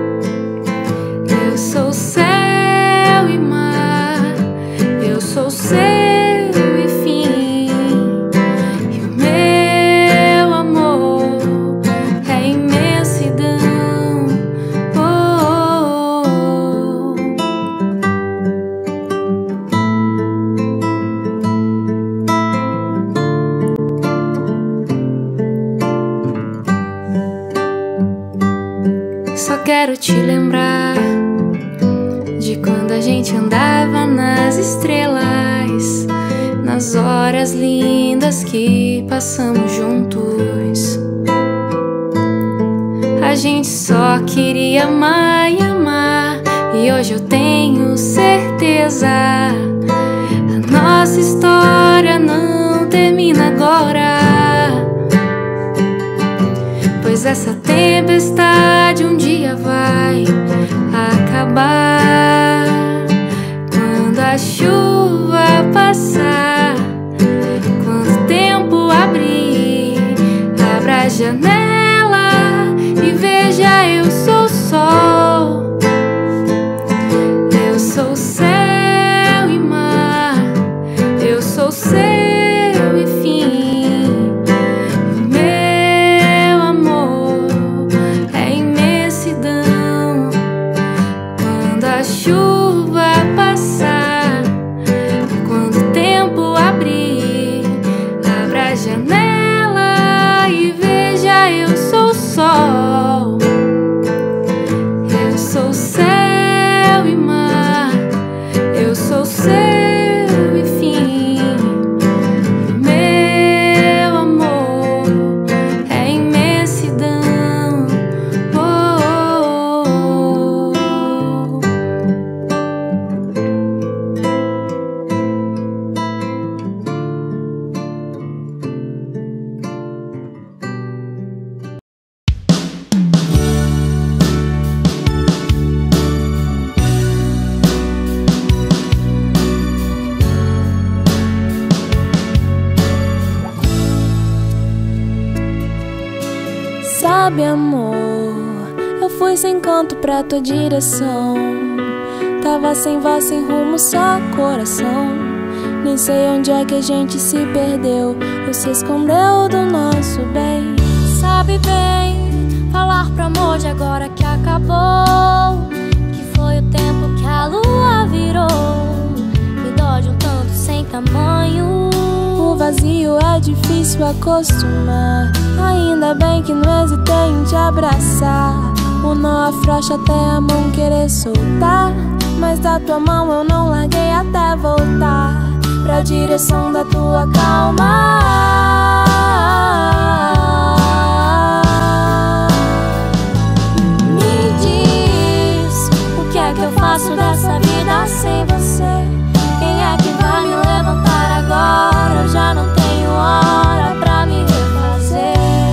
eu sou o céu e mar, eu sou o seu e fim. E o meu amor é imensidão. Oh, oh, oh. Só quero te lembrar de quando a gente andava nas estrelas, nas horas lindas que passamos juntos. A gente só queria amar e amar, e hoje eu tenho certeza a nossa história não termina agora. Pois essa tempestade um dia vai acabar. Quando a chuva passar, quando o tempo abrir, abra a janela e veja, eu sou o sol, eu sou o céu e mar, eu sou o seu e fim. Meu amor é imensidão. Quando a chuva passar, quando o tempo abrir, abra a janela Sabe, amor, eu fui sem canto pra tua direção. Tava sem voz, sem rumo, só coração. Nem sei onde é que a gente se perdeu ou se escondeu do nosso bem. Sabe bem falar pro amor de agora que acabou, que foi o tempo que a lua virou. Me dói de um tanto sem tamanho. O vazio é difícil acostumar. Ainda bem que não hesitei em te abraçar. O nó afrouxa até a mão querer soltar, mas da tua mão eu não larguei até voltar pra direção da tua calma. Me diz, o que é que eu faço dessa vida sem você? Quem é que vai me levantar agora? Eu já não tenho hora pra me refazer.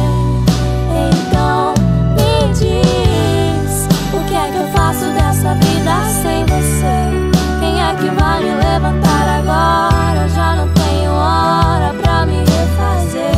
Então me diz, o que é que eu faço dessa vida sem você? Quem é que vai me levantar agora? Eu já não tenho hora pra me refazer.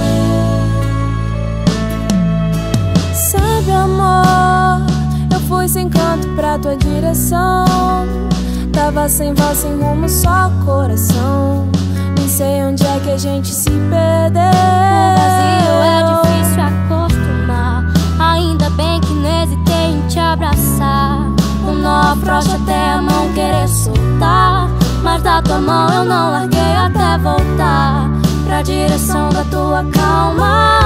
Sabe, amor, eu fui sem canto pra tua direção. Tava sem voz, sem rumo, só coração. Nem sei onde é que a gente se perdeu. O vazio é difícil acostumar. Ainda bem que não hesitei em te abraçar. O nó afrouxa até a mão querer soltar, mas da tua mão eu não larguei até voltar pra direção da tua calma.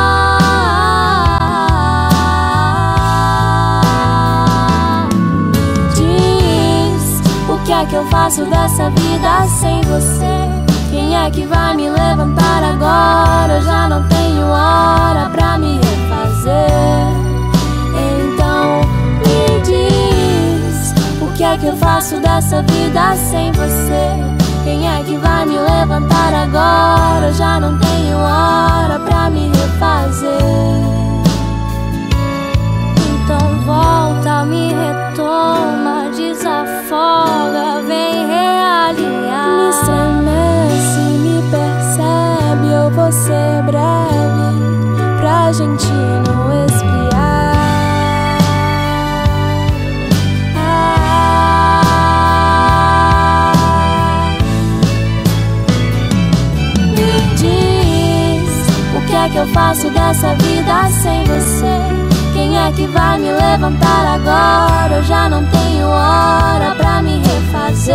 O que é que eu faço dessa vida sem você? Quem é que vai me levantar agora? Eu já não tenho hora pra me refazer. Então me diz, o que é que eu faço dessa vida sem você? Quem é que vai me levantar agora? Eu já não tenho hora pra me refazer. Então volta, me retoma, desafoga, vem realinhar. Me estremece, me percebe, eu vou ser breve pra gente não esfriar. Ah, me diz, o que é que eu faço dessa vida sem você? Quem é que vai me levantar agora? Eu já não tenho hora pra me refazer.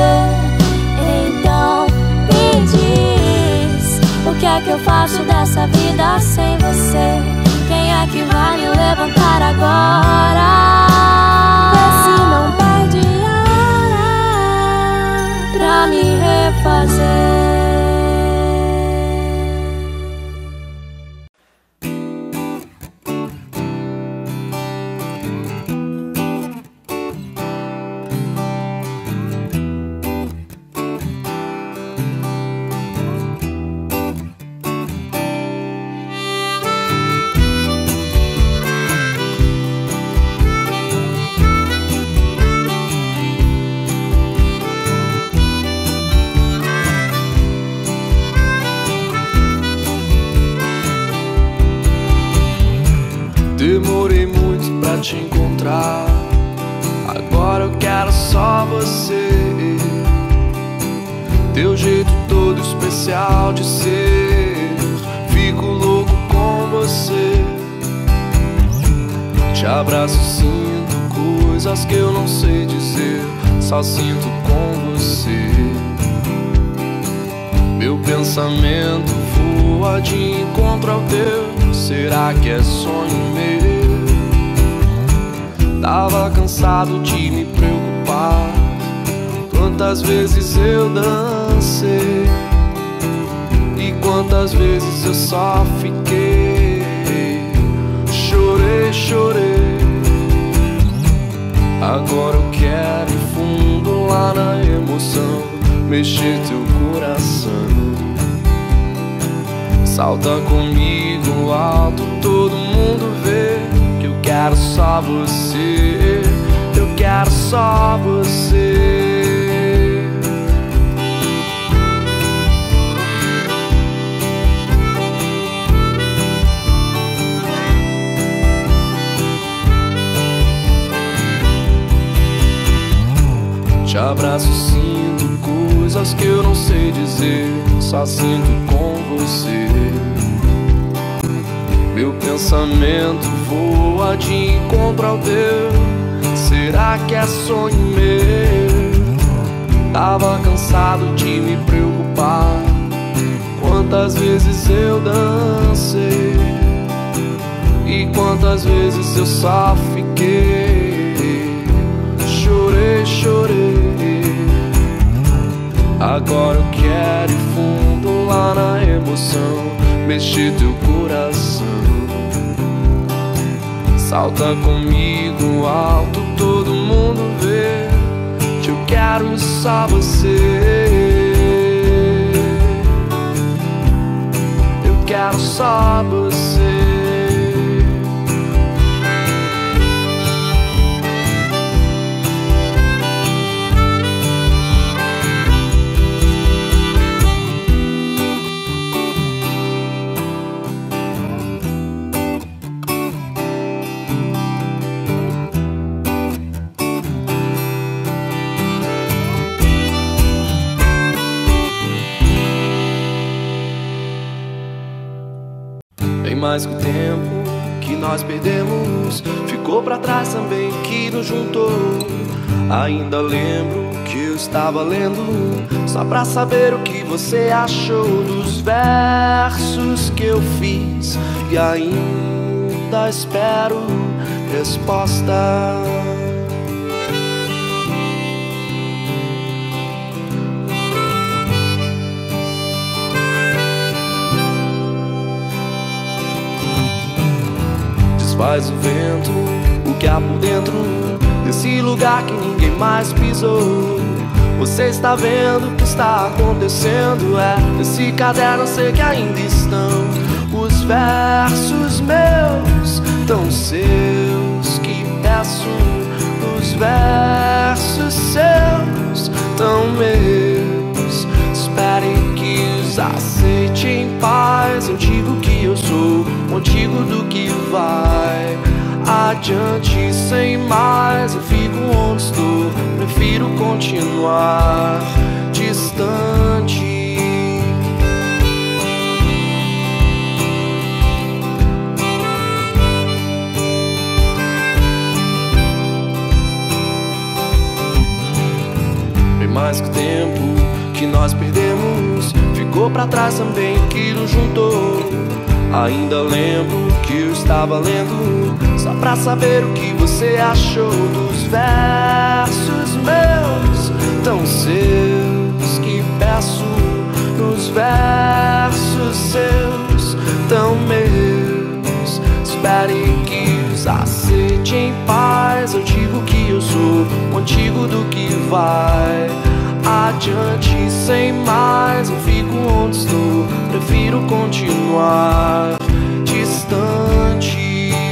Então me diz, o que é que eu faço dessa vida sem você? Quem é que vai me levantar agora? Vê se não perde a hora pra me refazer. Demorei muito pra te encontrar, agora eu quero só você. Teu jeito todo especial de ser, fico louco com você. Te abraço, sinto coisas que eu não sei dizer, só sinto com você. Meu pensamento voa de encontro ao teu. Será que é sonho meu? Tava cansado de me preocupar. Quantas vezes eu dancei e quantas vezes eu só fiquei. Chorei, chorei. Agora eu quero ir fundo lá na emoção, mexer teu coração. Salta comigo alto, todo mundo vê que eu quero só você, eu quero só você. abraço sinto coisas que eu não sei dizer, só sinto com você. Meu pensamento voa de encontro ao teu. Será que é sonho meu? Tava cansado de me preocupar. Quantas vezes eu dancei e quantas vezes eu só fiquei. Chorei, chorei. Agora eu quero ir fundo lá na emoção, mexer teu coração. Salta comigo alto, todo mundo vê que eu quero só você. Eu quero só você. Mais que o tempo que nós perdemos ficou pra trás também, que nos juntou. Ainda lembro que eu estava lendo só pra saber o que você achou dos versos que eu fiz, e ainda espero resposta. Faz o vento, o que há por dentro desse lugar que ninguém mais pisou. Você está vendo o que está acontecendo? É, nesse caderno sei que ainda estão os versos meus, tão seus que peço. Os versos seus, tão meus. Esperem que os aceite em paz. Eu digo que eu sou contigo do que vai adiante sem mais. Eu fico onde estou, prefiro continuar distante. Bem mais que o tempo que nós perdemos ficou pra trás também, que nos juntou. Ainda lembro que eu estava lendo só pra saber o que você achou dos versos meus, tão seus que peço. Nos versos seus, tão meus. Espere que os aceite em paz. Eu digo que eu sou contigo do que vai adiante sem mais. Eu fico onde estou, prefiro continuar distante.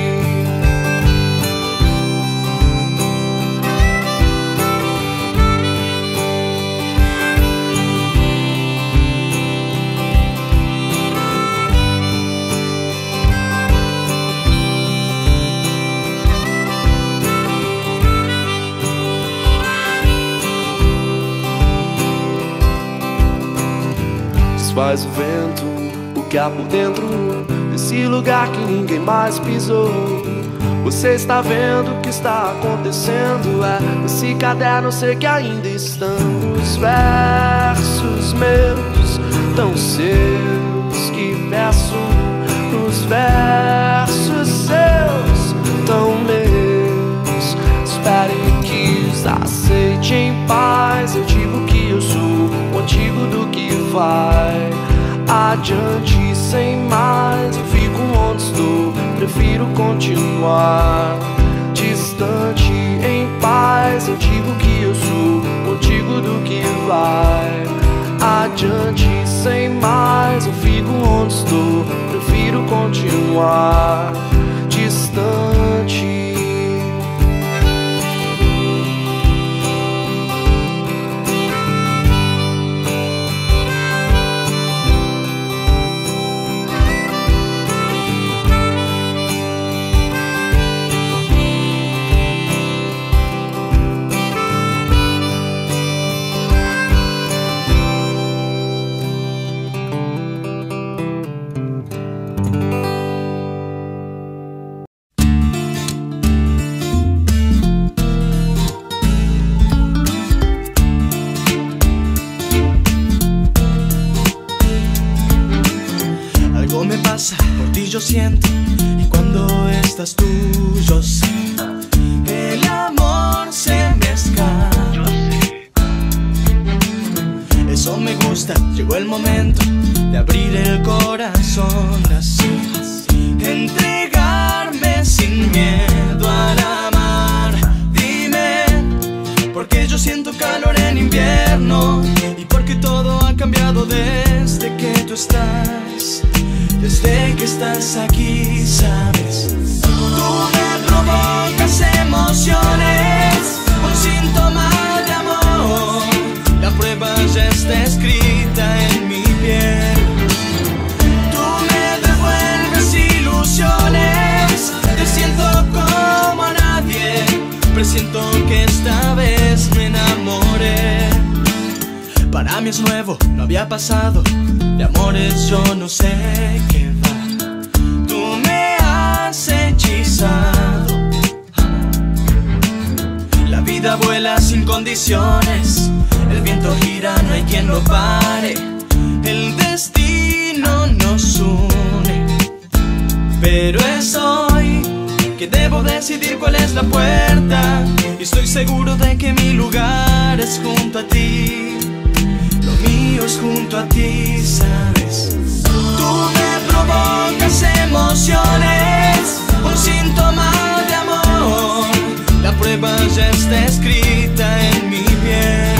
Desfaz o vento, o que há por dentro desse lugar que ninguém mais pisou. Você está vendo o que está acontecendo? É, nesse caderno sei que ainda estão os versos meus, tão seus que peço. Nos versos seus, tão meus. Espere que os aceite em paz. Eu digo que eu sou contigo do que vai adiante sem mais. Eu fico onde estou, prefiro continuar distante em paz. Eu digo que eu sou contigo do que vai adiante sem mais. Eu fico onde estou, prefiro continuar distante. por ti yo siento, y cuando estás tú yo sé que el amor se me escapa. Eso me gusta, llegó el momento de abrir el corazón así, entregarme sin miedo al amar. Dime, porque yo siento calor en invierno y porque todo ha cambiado desde que tú estás, desde que estás aquí, ¿sabes? Tú me provocas emociones, un síntoma de amor. La prueba ya está escrita en mi piel. Tú me devuelves ilusiones, te siento como a nadie. Presiento que esta vez me enamoré. Para mí es nuevo, no había pasado. De amores yo no sé qué va. Tú me has hechizado. La vida vuela sin condiciones. El viento gira, no hay quien lo pare. El destino nos une. Pero es hoy que debo decidir cuál es la puerta. Y estoy seguro de que mi lugar es junto a ti. Lo mío es junto a ti, ¿sabes? Tú me provocas emociones, un síntoma de amor. La prueba ya está escrita en mi piel.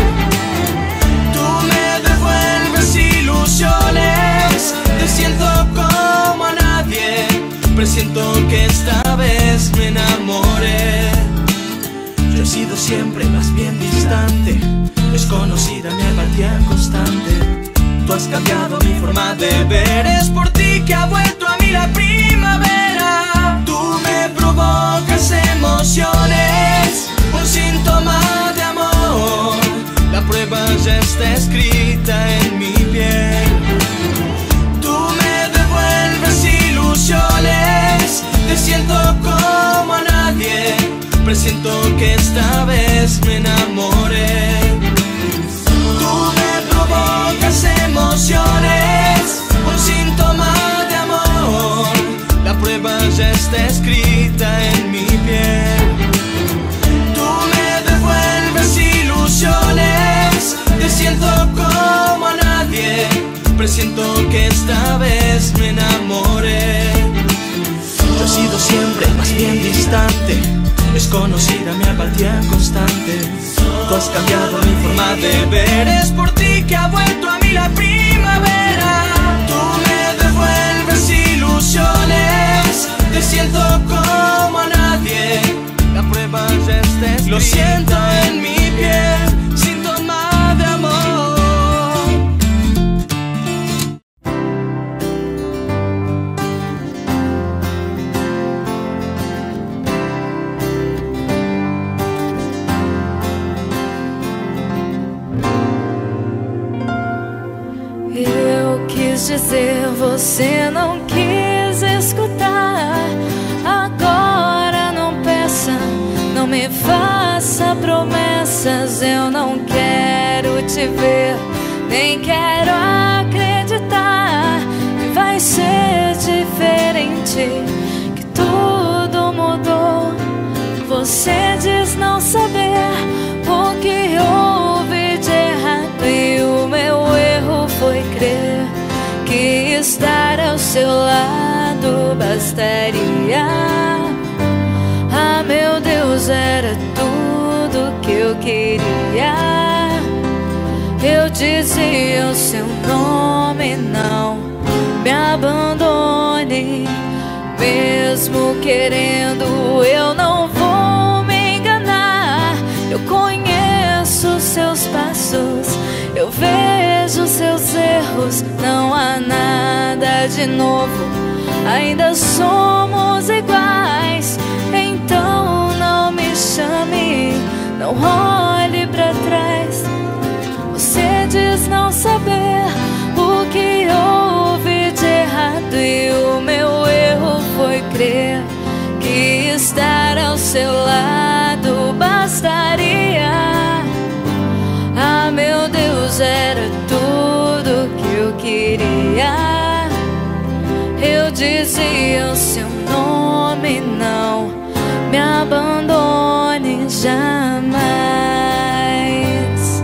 Tú me devuelves ilusiones, te siento como a nadie. Presiento que esta vez me enamoré. Yo he sido siempre más bien distante, desconocida mi apatía constante. Tú has cambiado mi forma de ver, es por ti que ha vuelto a mí la primavera. Tú me provocas emociones, un síntoma de amor. La prueba ya está escrita en mi piel. Tú me devuelves ilusiones, te siento como a nadie. Presiento que esta vez me enamoré. Tú me provocas emociones, un síntoma de amor. La prueba ya está escrita en mi piel. Tú me devuelves ilusiones, te siento como a nadie. Presiento que esta vez me enamoré. Yo he sido siempre más bien distante, desconocida mi apatía constante. Tú has cambiado mi forma de ver, es por ti que ha vuelto a mí la primavera. Tú me devuelves ilusiones, te siento como a nadie. La prueba ya está escrita. Lo siento en mi piel, síntoma de amor. Eu quis dizer, você não quis escutar. Agora não peça, não me faça promessas. Eu não quero te ver, nem quero acreditar que vai ser diferente, que tudo mudou. Você diz não saber o que houve de errado, e o meu erro foi crer que estar ao seu lado bastaria. Ah, meu Deus, era tudo que eu queria. Eu dizia o seu nome, não me abandone. Mesmo querendo, eu não vou me enganar. Eu conheço seus passos, eu vejo seus erros. Não há nada de novo, ainda somos iguais. Então não me chame, não olhe pra trás. Você diz não saber o que houve de errado, e o meu erro foi crer que estar ao seu lado bastaria. Ah, meu Deus, era tudo que eu queria. Eu dizia o seu nome, não me abandone jamais.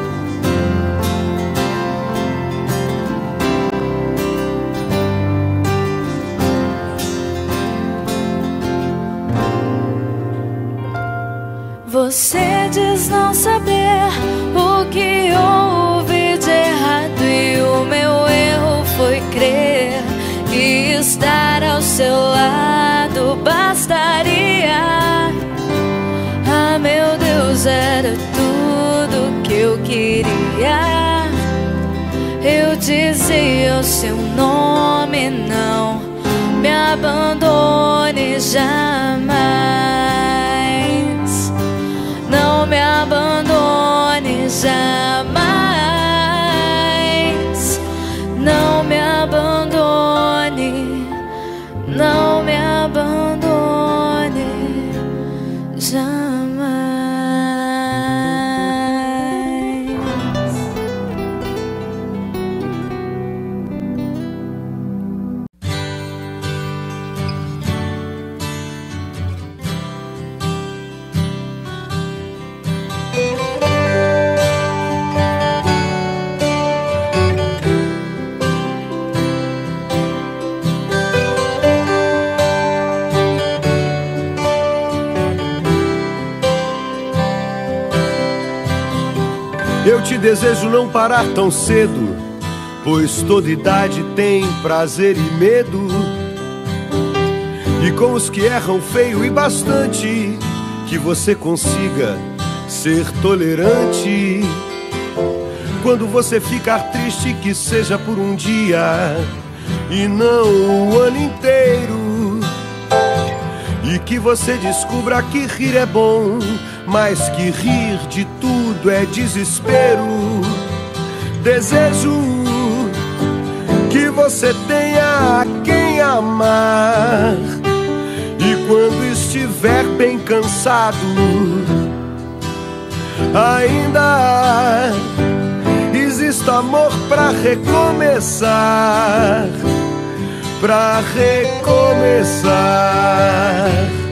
Você diz não saber o que houve de errado, e o meu erro foi crer que estar ao seu lado bastaria. Ah, meu Deus, era tudo que eu queria. Eu dizia o seu nome, não me abandone jamais. Não me abandone jamais. Não me abandone. Não me abandone jamais. Eu te desejo não parar tão cedo, pois toda idade tem prazer e medo. E com os que erram feio e bastante, que você consiga ser tolerante. Quando você ficar triste, que seja por um dia e não o ano inteiro. E que você descubra que rir é bom, mas que rir de tudo é desespero. Desejo que você tenha a quem amar, e quando estiver bem cansado, ainda exista amor pra recomeçar, pra recomeçar.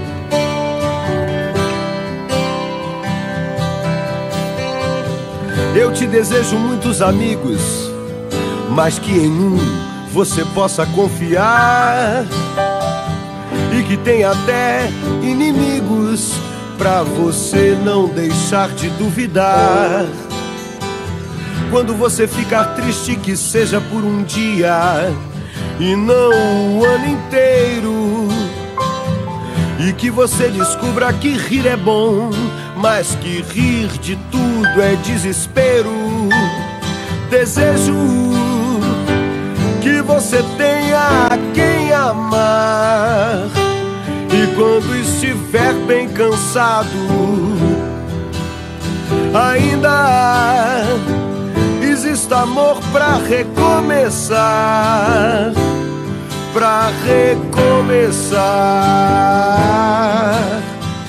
Eu te desejo muitos amigos, mas que em um você possa confiar, e que tenha até inimigos pra você não deixar de duvidar. Quando você ficar triste, que seja por um dia e não o ano inteiro. E que você descubra que rir é bom, mas que rir de tudo é desespero. Desejo que você tenha a quem amar, e quando estiver bem cansado, ainda exista amor pra recomeçar, pra recomeçar.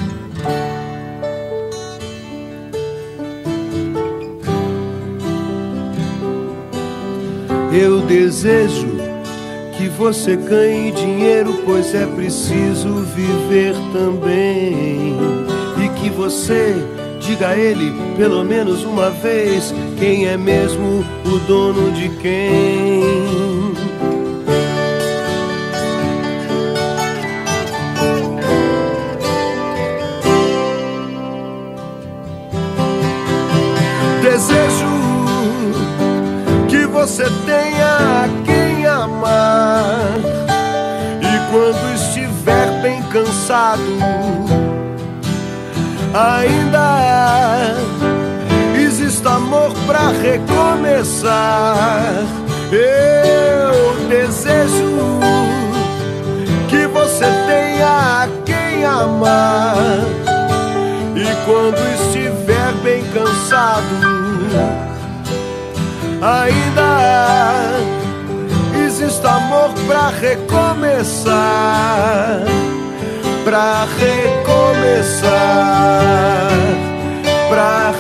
Eu desejo que você ganhe dinheiro, pois é preciso viver também. E que você diga a ele pelo menos uma vez quem é mesmo o dono de quem. Desejo que você tenha a quem amar, e quando estiver bem cansado, ainda exista amor pra recomeçar. Eu desejo que você tenha a quem amar, e quando estiver bem cansado, ainda exista amor pra recomeçar, pra recomeçar, pra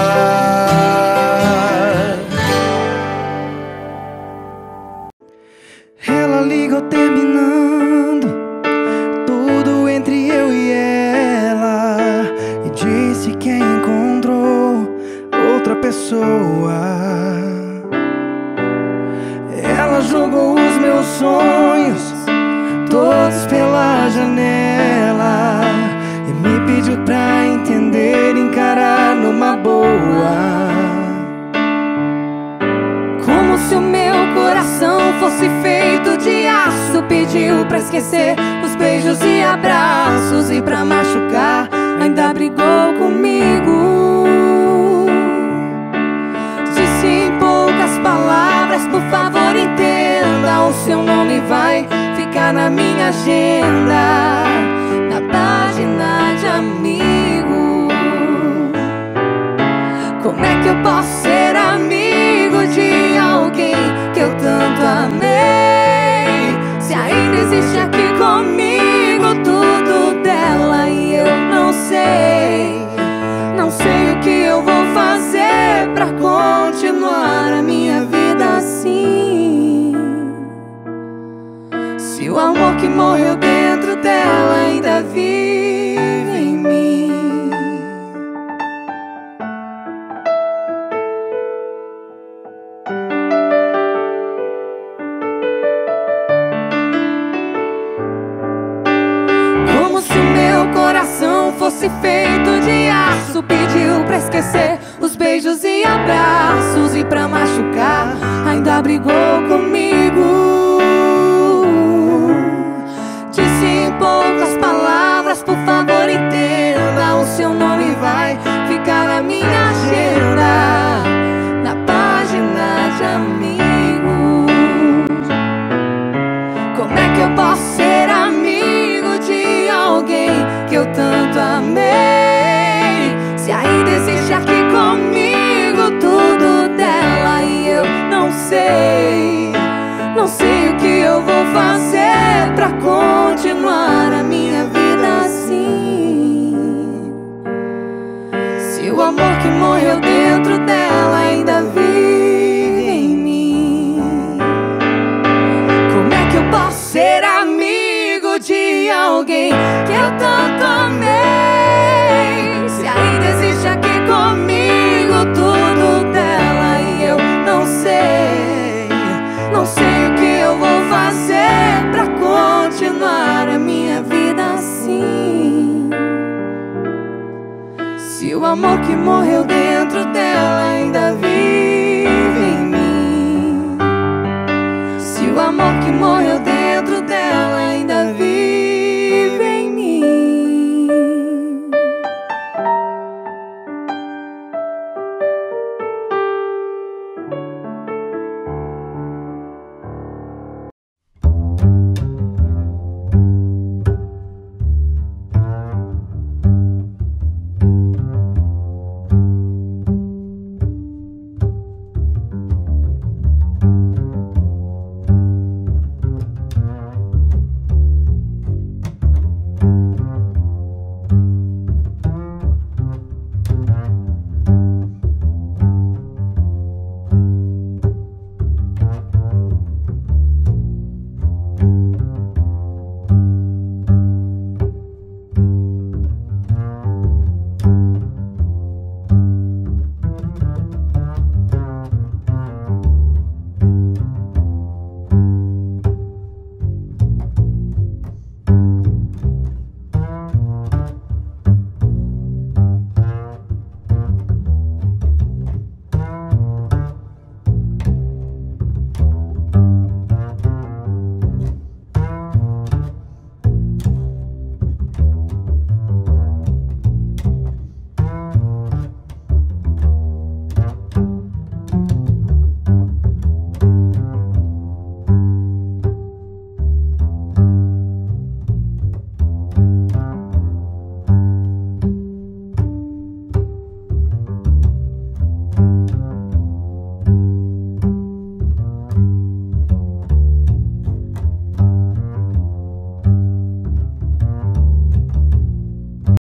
recomeçar. Ela ligou terminando tudo entre eu e ela e disse que encontrou outra pessoa. Ela jogou os meus sonhos todos pela janela e me pediu pra entender e encarar numa boa. Como se o meu coração fosse feito de aço, pediu pra esquecer os beijos e abraços, e pra machucar ainda brigou comigo. Disse em poucas palavras: por favor entenda, o seu nome vai ficar na minha agenda, na página de amigo. Como é que eu posso ser amigo de alguém que eu tanto amei, se ainda existe aqui comigo tudo dela e eu não sei? Não sei o que eu vou fazer pra continuar a minha vida assim, se o amor que morreu dentro dela ainda vive em mim. Como se o meu coração fosse feito de aço, pediu pra esquecer os beijos e abraços, e pra machucar ainda brigou comigo. Disse em poucas palavras: por favor entenda, o seu nome vai ficar na minha agenda, na página de amigo. Como é que eu posso ser amigo de alguém que eu tanto amei, se ainda existe aqui comigo tudo dela e eu não sei? Não sei o que eu vou fazer pra continuar a minha vida assim, se o amor que morreu dentro dela ainda vive em mim. Como é que eu posso ser amigo de alguém que eu tanto amei, se ainda existe aqui comigo tudo dela e eu não sei? Não sei o que eu vou fazer pra continuar a minha vida assim, se o amor que morreu dentro dela ainda vive em mim, se o amor que morreu dentro